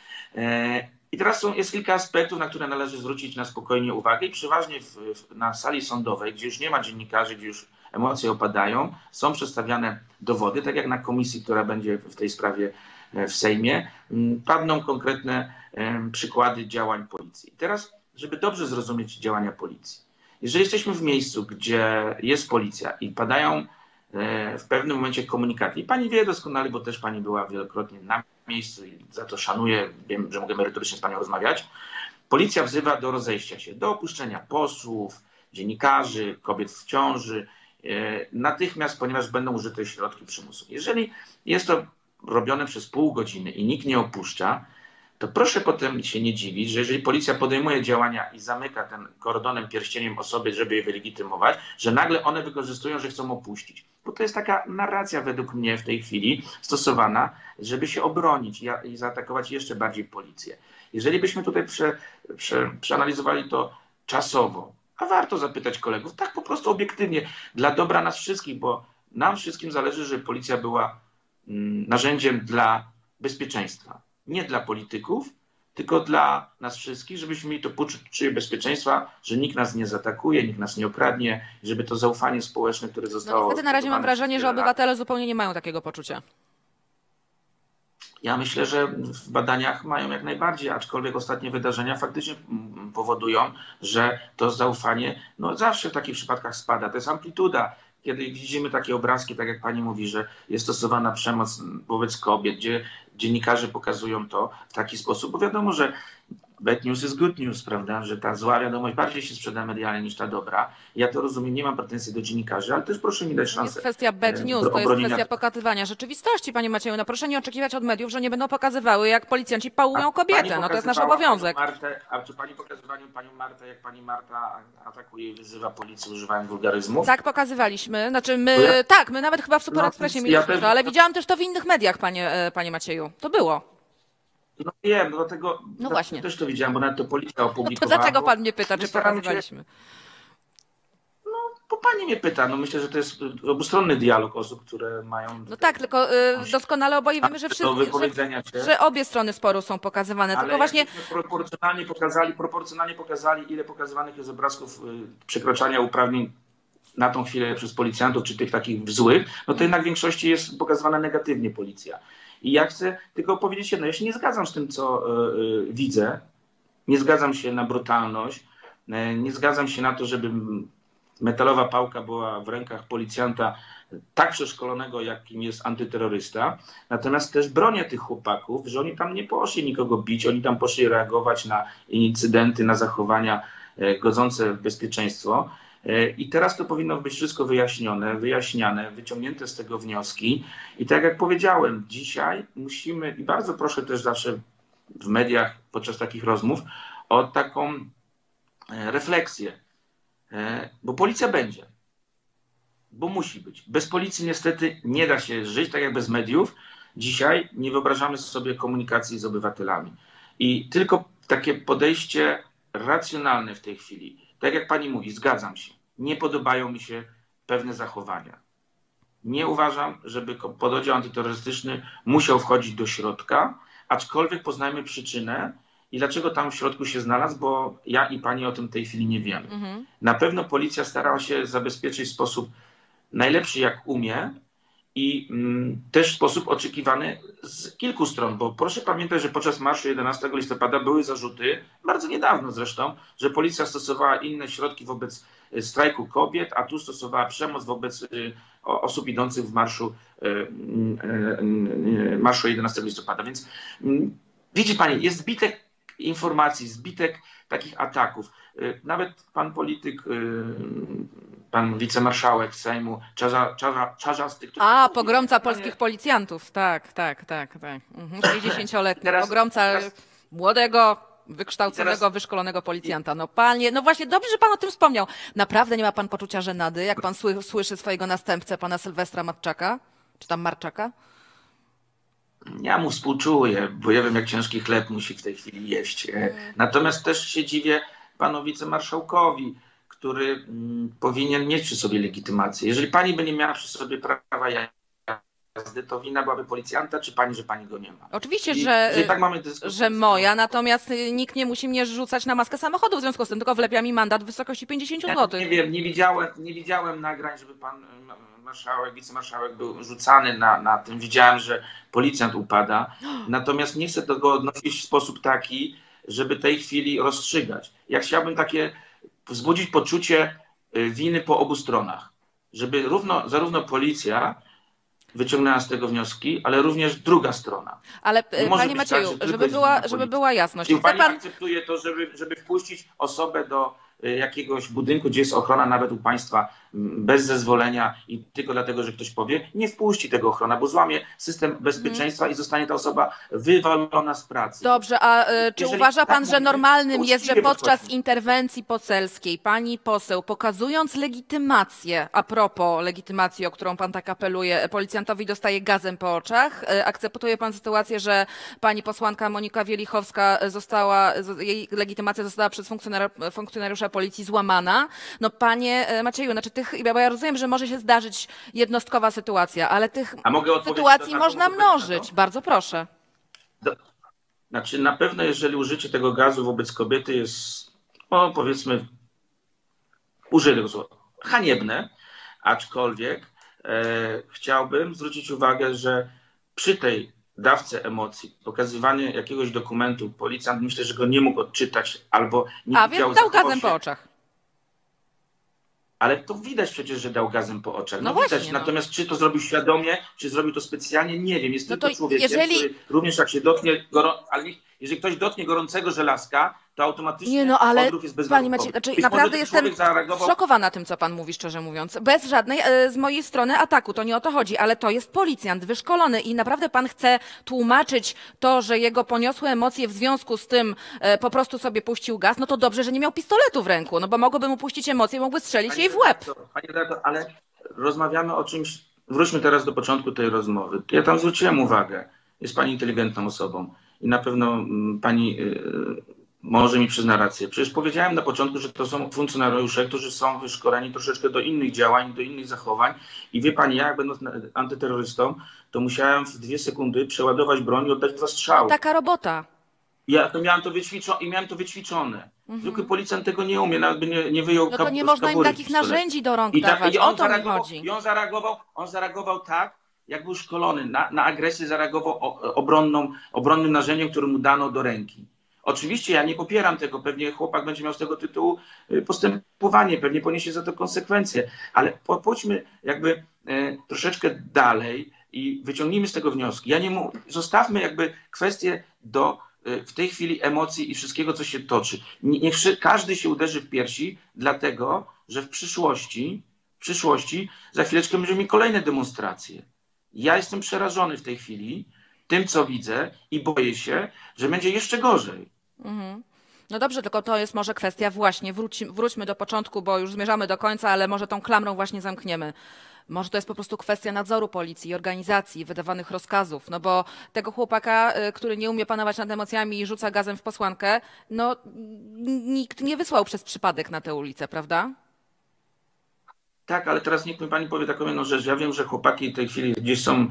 I teraz są, jest kilka aspektów, na które należy zwrócić na spokojnie uwagę i przeważnie w, w, na sali sądowej, gdzie już nie ma dziennikarzy, gdzie już emocje opadają, są przedstawiane dowody, tak jak na komisji, która będzie w tej sprawie w Sejmie, padną konkretne przykłady działań policji. I teraz, żeby dobrze zrozumieć działania policji. Jeżeli jesteśmy w miejscu, gdzie jest policja i padają w pewnym momencie komunikaty, i pani wie doskonale, bo też pani była wielokrotnie na miejscu i za to szanuję, wiem, że mogę merytorycznie z panią rozmawiać, policja wzywa do rozejścia się, do opuszczenia posłów, dziennikarzy, kobiet w ciąży, natychmiast, ponieważ będą użyte środki przymusu. Jeżeli jest to robione przez pół godziny i nikt nie opuszcza, to proszę potem się nie dziwić, że jeżeli policja podejmuje działania i zamyka ten kordonem, pierścieniem osoby, żeby je wylegitymować, że nagle one wykorzystują, że chcą opuścić. Bo to jest taka narracja według mnie w tej chwili stosowana, żeby się obronić i zaatakować jeszcze bardziej policję. Jeżeli byśmy tutaj prze, prze, przeanalizowali to czasowo, a warto zapytać kolegów, tak po prostu obiektywnie, dla dobra nas wszystkich, bo nam wszystkim zależy, żeby policja była mm, narzędziem dla bezpieczeństwa. Nie dla polityków, tylko dla nas wszystkich, żebyśmy mieli to poczucie bezpieczeństwa, że nikt nas nie zaatakuje, nikt nas nie okradnie, żeby to zaufanie społeczne, które zostało... No niestety na razie mam wrażenie, że obywatele zupełnie nie mają takiego poczucia. Ja myślę, że w badaniach mają jak najbardziej, aczkolwiek ostatnie wydarzenia faktycznie powodują, że to zaufanie no zawsze w takich przypadkach spada. To jest amplituda. Kiedy widzimy takie obrazki, tak jak pani mówi, że jest stosowana przemoc wobec kobiet, gdzie dziennikarze pokazują to w taki sposób, bo wiadomo, że bad news is good news, prawda, że ta zła wiadomość bardziej się sprzeda medialnie niż ta dobra. Ja to rozumiem, nie mam pretensji do dziennikarzy, ale też proszę mi dać szansę. To jest kwestia bad news, to jest kwestia pokazywania rzeczywistości, panie Macieju. No proszę nie oczekiwać od mediów, że nie będą pokazywały, jak policjanci pałują kobietę. No to jest nasz obowiązek. Martę, a czy pani pokazywała panią Martę, jak pani Marta atakuje i wyzywa policję, używając wulgaryzmów? Tak, pokazywaliśmy. Znaczy my, ja... tak, my nawet chyba w Super Expressie no, mieliśmy ja to, ale widziałam też to w innych mediach, panie, panie Macieju. To było. No wiem, dlatego no właśnie. też to widziałem, bo nawet to policja opublikowała. No to dlaczego pan mnie pyta, czy pokazywaliśmy? Się... No, bo pani mnie pyta. No myślę, że to jest obustronny dialog osób, które mają... No tak, tylko y, doskonale oboje wiemy, że wszystkie, że, że obie strony sporu są pokazywane. Ale tylko właśnie... proporcjonalnie pokazali, proporcjonalnie pokazali, ile pokazywanych jest obrazków y, przekroczenia uprawnień na tą chwilę przez policjantów, czy tych takich złych, no to jednak w większości jest pokazywana negatywnie policja. I ja chcę tylko powiedzieć jedno, ja się nie zgadzam z tym, co y, y, widzę, nie zgadzam się na brutalność, y, nie zgadzam się na to, żeby metalowa pałka była w rękach policjanta tak przeszkolonego, jakim jest antyterrorysta, natomiast też bronię tych chłopaków, że oni tam nie poszli nikogo bić, oni tam poszli reagować na incydenty, na zachowania y, godzące w bezpieczeństwo. I teraz to powinno być wszystko wyjaśnione, wyjaśniane, wyciągnięte z tego wnioski. I tak jak powiedziałem, dzisiaj musimy, i bardzo proszę też zawsze w mediach podczas takich rozmów, o taką refleksję. Bo policja będzie. Bo musi być. Bez policji niestety nie da się żyć, tak jak bez mediów. Dzisiaj nie wyobrażamy sobie komunikacji z obywatelami. I tylko takie podejście racjonalne w tej chwili. Tak jak pani mówi, zgadzam się. Nie podobają mi się pewne zachowania. Nie uważam, żeby pododdział antyterrorystyczny musiał wchodzić do środka, aczkolwiek poznajmy przyczynę i dlaczego tam w środku się znalazł, bo ja i pani o tym w tej chwili nie wiemy. Mhm. Na pewno policja starała się zabezpieczyć w sposób najlepszy, jak umie, i mm, też w sposób oczekiwany z kilku stron, bo proszę pamiętać, że podczas marszu jedenastego listopada były zarzuty, bardzo niedawno zresztą, że policja stosowała inne środki wobec strajku kobiet, a tu stosowała przemoc wobec y, osób idących w marszu, y, y, y, marszu jedenastego listopada. Więc y, widzi pani, jest zbitek informacji, zbitek takich ataków. Y, nawet pan polityk, y, pan wicemarszałek Sejmu, Czarza, Czarza, Czarzasty. A, pogromca polskich policjantów, tak, tak, tak. tak. Mhm. sześćdziesięcioletni pogromca teraz, młodego, wykształconego, teraz, wyszkolonego policjanta. No panie, no właśnie, dobrze, że pan o tym wspomniał. Naprawdę nie ma pan poczucia żenady, jak pan sły, słyszy swojego następcę, pana Sylwestra Matczaka? Czy tam Marczaka? Ja mu współczuję, bo ja wiem, jak ciężki chleb musi w tej chwili jeść. Natomiast też się dziwię panu wicemarszałkowi, który mm, powinien mieć przy sobie legitymację. Jeżeli pani by nie miała przy sobie prawa jazdy, to wina byłaby policjanta, czy pani, że pani go nie ma? Oczywiście, I, że, tak mamy że moja, natomiast nikt nie musi mnie rzucać na maskę samochodu w związku z tym, tylko wlepia mi mandat w wysokości pięćdziesiąt złotych. Ja nie wiem, nie widziałem, nie widziałem nagrań, żeby pan marszałek, wicemarszałek był rzucany na, na tym. Widziałem, że policjant upada, natomiast nie chcę tego odnosić w sposób taki, żeby tej chwili rozstrzygać. Ja chciałbym takie wzbudzić poczucie winy po obu stronach, żeby równo, zarówno policja wyciągnęła z tego wnioski, ale również druga strona. Ale panie Macieju, tak, że żeby, była, żeby była jasność. Czy pani pan... akceptuje to, żeby, żeby wpuścić osobę do jakiegoś budynku, gdzie jest ochrona nawet u państwa bez zezwolenia i tylko dlatego, że ktoś powie, nie wpuści tego ochrona, bo złamie system bezpieczeństwa hmm. i zostanie ta osoba wywalona z pracy. Dobrze, a y, czy Jeżeli uważa pan, tak że normalnym jest, że podczas podchodzi. interwencji poselskiej pani poseł, pokazując legitymację, a propos legitymacji, o którą pan tak apeluje, policjantowi dostaje gazem po oczach, y, akceptuje pan sytuację, że pani posłanka Monika Wielichowska została, jej legitymacja została przez funkcjonariusza policji złamana? No panie Macieju, znaczy tych, bo ja rozumiem, że może się zdarzyć jednostkowa sytuacja, ale tych sytuacji można mnożyć. Bardzo proszę. Do, znaczy na pewno, jeżeli użycie tego gazu wobec kobiety jest, no powiedzmy, użyte haniebne, aczkolwiek e, chciałbym zwrócić uwagę, że przy tej dawce emocji, pokazywanie jakiegoś dokumentu, policjant myślę, że go nie mógł odczytać albo nie A, widział. A, więc dał gazem po oczach. Ale to widać przecież, że dał gazem po oczach. No, No widać. właśnie, no. Natomiast czy to zrobił świadomie, czy zrobił to specjalnie, nie wiem. Jest No tylko to człowiekiem, jeżeli- który również jak się dotknie, gorą... ale nie- jeżeli ktoś dotknie gorącego żelazka, to automatycznie Nie no, ale odruch jest Pani bezwarunkowy. Maciej, znaczy Być naprawdę może jestem człowiek zareagował... zszokowana tym, co pan mówi, szczerze mówiąc. Bez żadnej e, z mojej strony ataku, to nie o to chodzi, ale to jest policjant wyszkolony i naprawdę pan chce tłumaczyć to, że jego poniosłe emocje w związku z tym e, po prostu sobie puścił gaz, no to dobrze, że nie miał pistoletu w ręku, no bo mogłoby mu puścić emocje, mógłby strzelić Pani jej w łeb. redaktor, Pani redaktor, ale rozmawiamy o czymś, wróćmy teraz do początku tej rozmowy. Ja tam zwróciłem uwagę, jest pani inteligentną osobą i na pewno mm, pani y, może mi przyzna rację. Przecież powiedziałem na początku, że to są funkcjonariusze, którzy są wyszkoleni troszeczkę do innych działań, do innych zachowań i wie pani, ja jak będąc antyterrorystą, to musiałem w dwie sekundy przeładować broń i oddać dwa strzały. Taka robota. Ja to miałem to wyćwiczone i miałem to wyćwiczone. Mhm. Zwykły policjant tego nie umie, nawet by nie, nie wyjął No to nie kab- z można im kabury takich pistolet. narzędzi do rąk I, tak, dawać, i o on to mi zareagował, chodzi. I on zareagował, on zareagował tak, jak był szkolony. Na, na agresję zareagował o- obronną, obronnym narzędziem, które mu dano do ręki. Oczywiście ja nie popieram tego, pewnie chłopak będzie miał z tego tytułu y, postępowanie, pewnie poniesie za to konsekwencje, ale po- pójdźmy jakby e, troszeczkę dalej i wyciągnijmy z tego wnioski. Ja nie mu, zostawmy jakby kwestię do y, w tej chwili emocji i wszystkiego, co się toczy. Nie- Niech szy- każdy się uderzy w piersi, dlatego, że w przyszłości, w przyszłości za chwileczkę będziemy mieli kolejne demonstracje. Ja jestem przerażony w tej chwili tym, co widzę i boję się, że będzie jeszcze gorzej. Mhm. No dobrze, tylko to jest może kwestia właśnie, wróć, wróćmy do początku, bo już zmierzamy do końca, ale może tą klamrą właśnie zamkniemy. Może to jest po prostu kwestia nadzoru policji i organizacji, wydawanych rozkazów, no bo tego chłopaka, y, który nie umie panować nad emocjami i rzuca gazem w posłankę, no n- nikt nie wysłał przez przypadek na tę ulicę, prawda? Tak, ale teraz niech mi pani powie taką jedną rzecz. Ja wiem, że chłopaki w tej chwili gdzieś są,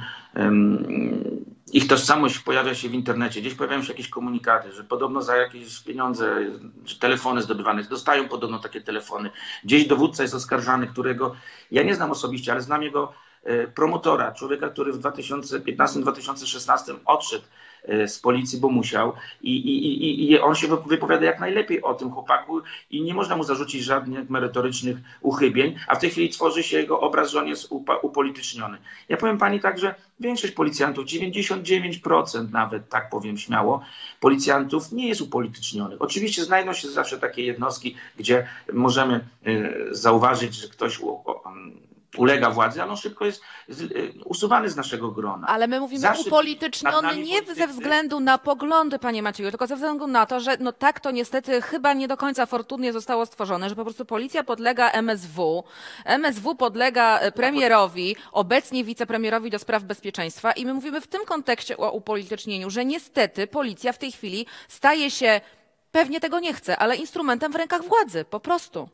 um, ich tożsamość pojawia się w internecie, gdzieś pojawiają się jakieś komunikaty, że podobno za jakieś pieniądze, że telefony zdobywane, dostają podobno takie telefony. Gdzieś dowódca jest oskarżany, którego ja nie znam osobiście, ale znam jego e, promotora, człowieka, który w dwa tysiące piętnastym dwa tysiące szesnastym odszedł e, z policji, bo musiał i, i, i, i on się wypowiada jak najlepiej o tym chłopaku i nie można mu zarzucić żadnych merytorycznych uchybień, a w tej chwili tworzy się jego obraz, że on jest upa- upolityczniony. Ja powiem pani tak, że większość policjantów, dziewięćdziesiąt dziewięć procent nawet, tak powiem śmiało, policjantów nie jest upolitycznionych. Oczywiście znajdą się zawsze takie jednostki, gdzie możemy y, zauważyć, że ktoś u, u, ulega władzy, ale on szybko jest z, y, usuwany z naszego grona. Ale my mówimy Zawsze nad upolityczniony nami nie politycy- ze względu na poglądy, panie Macieju, tylko ze względu na to, że no tak to niestety chyba nie do końca fortunnie zostało stworzone, że po prostu policja podlega M S W, M S W podlega e, premierowi, obecnie wicepremierowi do spraw bezpieczeństwa i my mówimy w tym kontekście o upolitycznieniu, że niestety policja w tej chwili staje się, pewnie tego nie chce, ale instrumentem w rękach władzy, po prostu.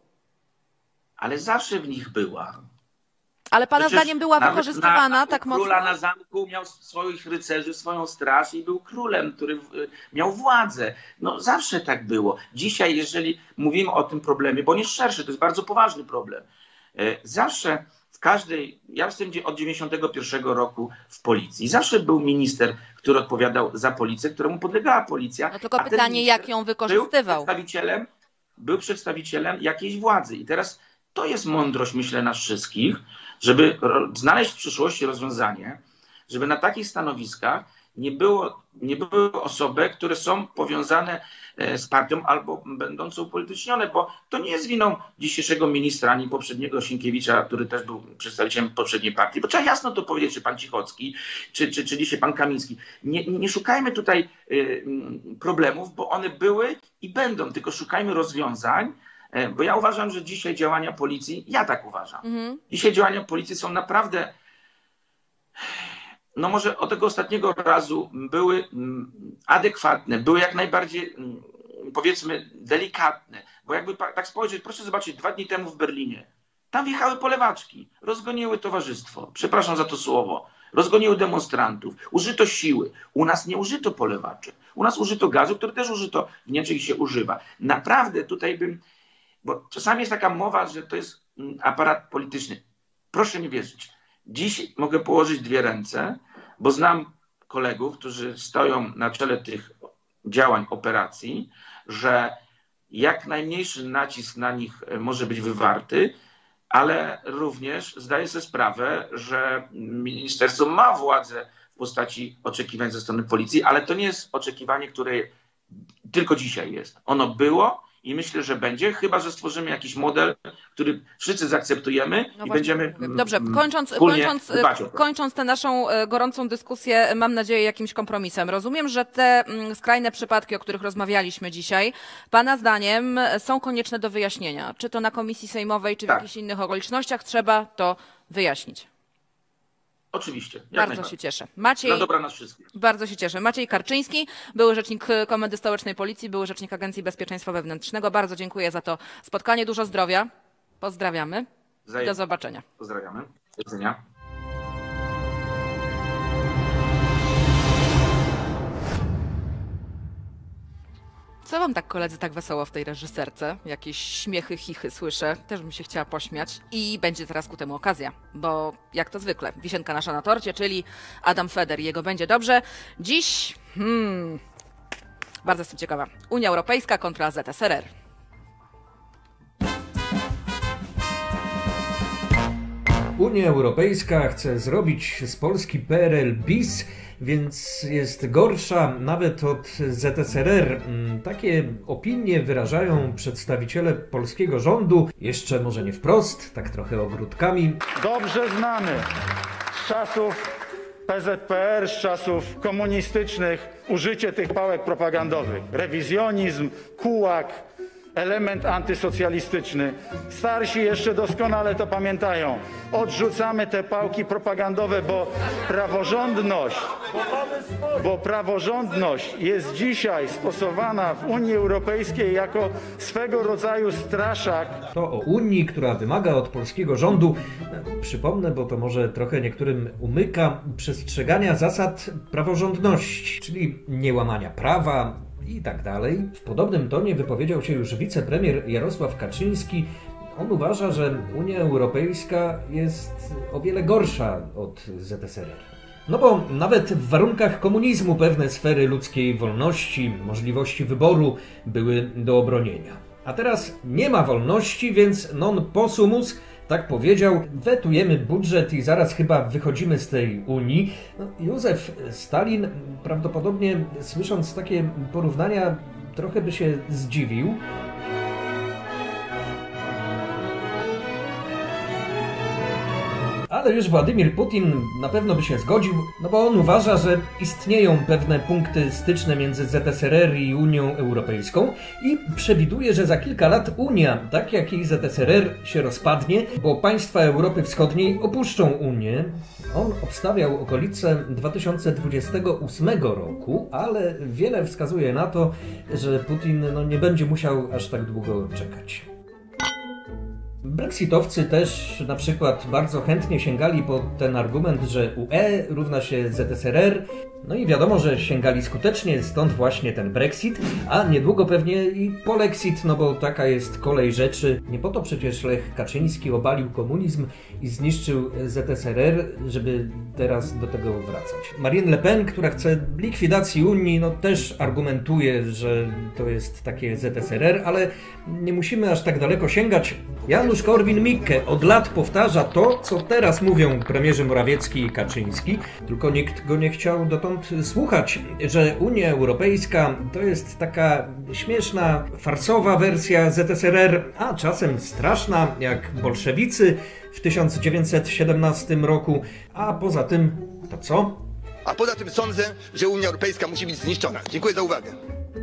Ale zawsze w nich była. Ale pana Przecież zdaniem była nawet wykorzystywana na, tak króla mocno? na zamku miał swoich rycerzy, swoją straż i był królem, który y, miał władzę. No zawsze tak było. Dzisiaj, jeżeli mówimy o tym problemie, bo on jest szerszy, to jest bardzo poważny problem. Y, zawsze w każdej, ja jestem od dziewięćdziesiątego pierwszego roku w policji. Zawsze był minister, który odpowiadał za policję, któremu podlegała policja. No tylko a ten pytanie, minister jak ją Był wykorzystywał? przedstawicielem, był przedstawicielem jakiejś władzy. I teraz to jest mądrość, myślę, nas wszystkich, żeby ro- znaleźć w przyszłości rozwiązanie, żeby na takich stanowiskach nie było, nie były osoby, które są powiązane e, z partią albo będące upolitycznione, bo to nie jest winą dzisiejszego ministra ani poprzedniego Sienkiewicza, który też był przedstawicielem poprzedniej partii, bo trzeba jasno to powiedzieć, czy pan Cichocki, czy, czy, czy dzisiaj pan Kamiński. Nie, nie szukajmy tutaj y, problemów, bo one były i będą, tylko szukajmy rozwiązań, e, bo ja uważam, że dzisiaj działania policji, ja tak uważam, Mhm. dzisiaj działania policji są naprawdę, no może od tego ostatniego razu były mm, adekwatne, były jak najbardziej, mm, powiedzmy, delikatne. Bo jakby pa- tak spojrzeć, proszę zobaczyć, dwa dni temu w Berlinie, tam wjechały polewaczki, rozgoniły towarzystwo, przepraszam za to słowo, rozgoniły demonstrantów, użyto siły. U nas nie użyto polewaczy. U nas użyto gazu, który też użyto w Niemczech i się używa. Naprawdę tutaj bym, bo czasami jest taka mowa, że to jest mm, aparat polityczny. Proszę mi wierzyć. Dziś mogę położyć dwie ręce, bo znam kolegów, którzy stoją na czele tych działań, operacji, że jak najmniejszy nacisk na nich może być wywarty, ale również zdaję sobie sprawę, że ministerstwo ma władzę w postaci oczekiwań ze strony policji, ale to nie jest oczekiwanie, które tylko dzisiaj jest. Ono było i myślę, że będzie, chyba że stworzymy jakiś model, który wszyscy zaakceptujemy no i właśnie, będziemy Dobrze, kończąc, kończąc, kończąc tę naszą gorącą dyskusję, mam nadzieję jakimś kompromisem. Rozumiem, że te skrajne przypadki, o których rozmawialiśmy dzisiaj, Pana zdaniem są konieczne do wyjaśnienia. Czy to na komisji sejmowej, czy w tak. jakichś innych okolicznościach trzeba to wyjaśnić. Oczywiście. Bardzo się cieszę. Maciej, na dobra nas wszystkich. Bardzo się cieszę. Maciej Karczyński, były rzecznik Komendy Stołecznej Policji, były rzecznik Agencji Bezpieczeństwa Wewnętrznego. Bardzo dziękuję za to spotkanie. Dużo zdrowia. Pozdrawiamy. Zajem. Do zobaczenia. Pozdrawiamy. Do widzenia. Co wam tak, koledzy, tak wesoło w tej reżyserce? Jakieś śmiechy, chichy słyszę. Też bym się chciała pośmiać. I będzie teraz ku temu okazja, bo jak to zwykle, wisienka nasza na torcie, czyli Adam Feder i jego będzie dobrze. Dziś, hmm, bardzo jestem ciekawa, Unia Europejska kontra Z S R R. Unia Europejska chce zrobić z Polski P R L bis, więc jest gorsza nawet od Z S R R. Takie opinie wyrażają przedstawiciele polskiego rządu, jeszcze może nie wprost, tak trochę ogródkami. Dobrze znany z czasów P Z P R, z czasów komunistycznych, użycie tych pałek propagandowych. Rewizjonizm, kułak, element antysocjalistyczny. Starsi jeszcze doskonale to pamiętają. Odrzucamy te pałki propagandowe, bo praworządność, bo praworządność jest dzisiaj stosowana w Unii Europejskiej jako swego rodzaju straszak. To o Unii, która wymaga od polskiego rządu, przypomnę, bo to może trochę niektórym umyka, przestrzegania zasad praworządności, czyli niełamania prawa i tak dalej. W podobnym tonie wypowiedział się już wicepremier Jarosław Kaczyński. On uważa, że Unia Europejska jest o wiele gorsza od Z S R R. No bo nawet w warunkach komunizmu pewne sfery ludzkiej wolności, możliwości wyboru były do obronienia. A teraz nie ma wolności, więc non possumus, tak powiedział, wetujemy budżet i zaraz chyba wychodzimy z tej Unii. No, Józef Stalin prawdopodobnie, słysząc takie porównania, trochę by się zdziwił. Ale już Władimir Putin na pewno by się zgodził, no bo on uważa, że istnieją pewne punkty styczne między Z S R R i Unią Europejską i przewiduje, że za kilka lat Unia, tak jak i Z S R R, się rozpadnie, bo państwa Europy Wschodniej opuszczą Unię. On obstawiał okolice dwa tysiące dwudziestego ósmego roku, ale wiele wskazuje na to, że Putin no, nie będzie musiał aż tak długo czekać. Brexitowcy też na przykład bardzo chętnie sięgali po ten argument, że U E równa się Z S R R. No i wiadomo, że sięgali skutecznie, stąd właśnie ten Brexit, a niedługo pewnie i polexit, no bo taka jest kolej rzeczy. Nie po to przecież Lech Kaczyński obalił komunizm i zniszczył Z S R R, żeby teraz do tego wracać. Marine Le Pen, która chce likwidacji Unii, no też argumentuje, że to jest takie Z S R R, ale nie musimy aż tak daleko sięgać. Janusz Korwin-Mikke od lat powtarza to, co teraz mówią premierzy Morawiecki i Kaczyński, tylko nikt go nie chciał dotąd słuchać, że Unia Europejska to jest taka śmieszna, farsowa wersja Z S R R, a czasem straszna, jak bolszewicy w tysiąc dziewięćset siedemnastym roku, a poza tym to co? A poza tym sądzę, że Unia Europejska musi być zniszczona. Dziękuję za uwagę.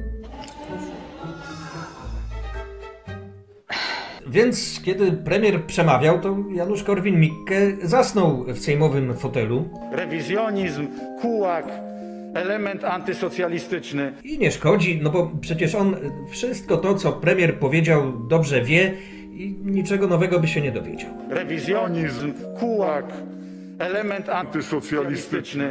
Więc kiedy premier przemawiał, to Janusz Korwin-Mikke zasnął w sejmowym fotelu. Rewizjonizm, kułak, element antysocjalistyczny. I nie szkodzi, no bo przecież on wszystko to, co premier powiedział, dobrze wie i niczego nowego by się nie dowiedział. Rewizjonizm, kułak, element antysocjalistyczny.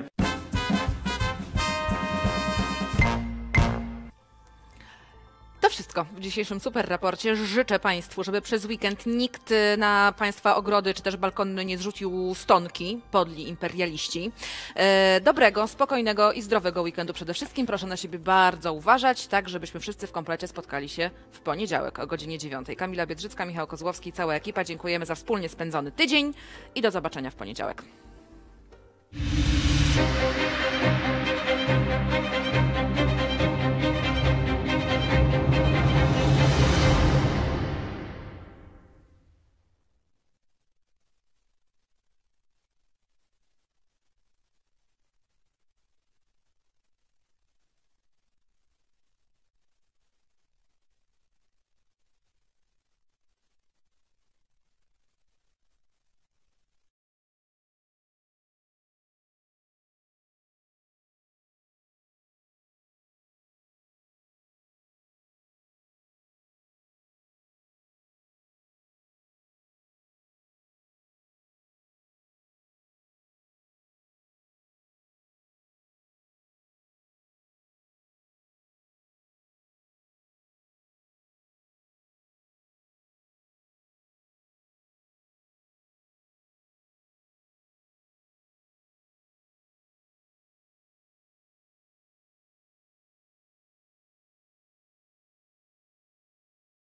wszystko w dzisiejszym super raporcie. Życzę Państwu, żeby przez weekend nikt na Państwa ogrody czy też balkony nie zrzucił stonki, podli imperialiści. Dobrego, spokojnego i zdrowego weekendu przede wszystkim. Proszę na siebie bardzo uważać, tak żebyśmy wszyscy w komplecie spotkali się w poniedziałek o godzinie dziewiątej. Kamila Biedrzycka, Michał Kozłowski, cała ekipa. Dziękujemy za wspólnie spędzony tydzień i do zobaczenia w poniedziałek.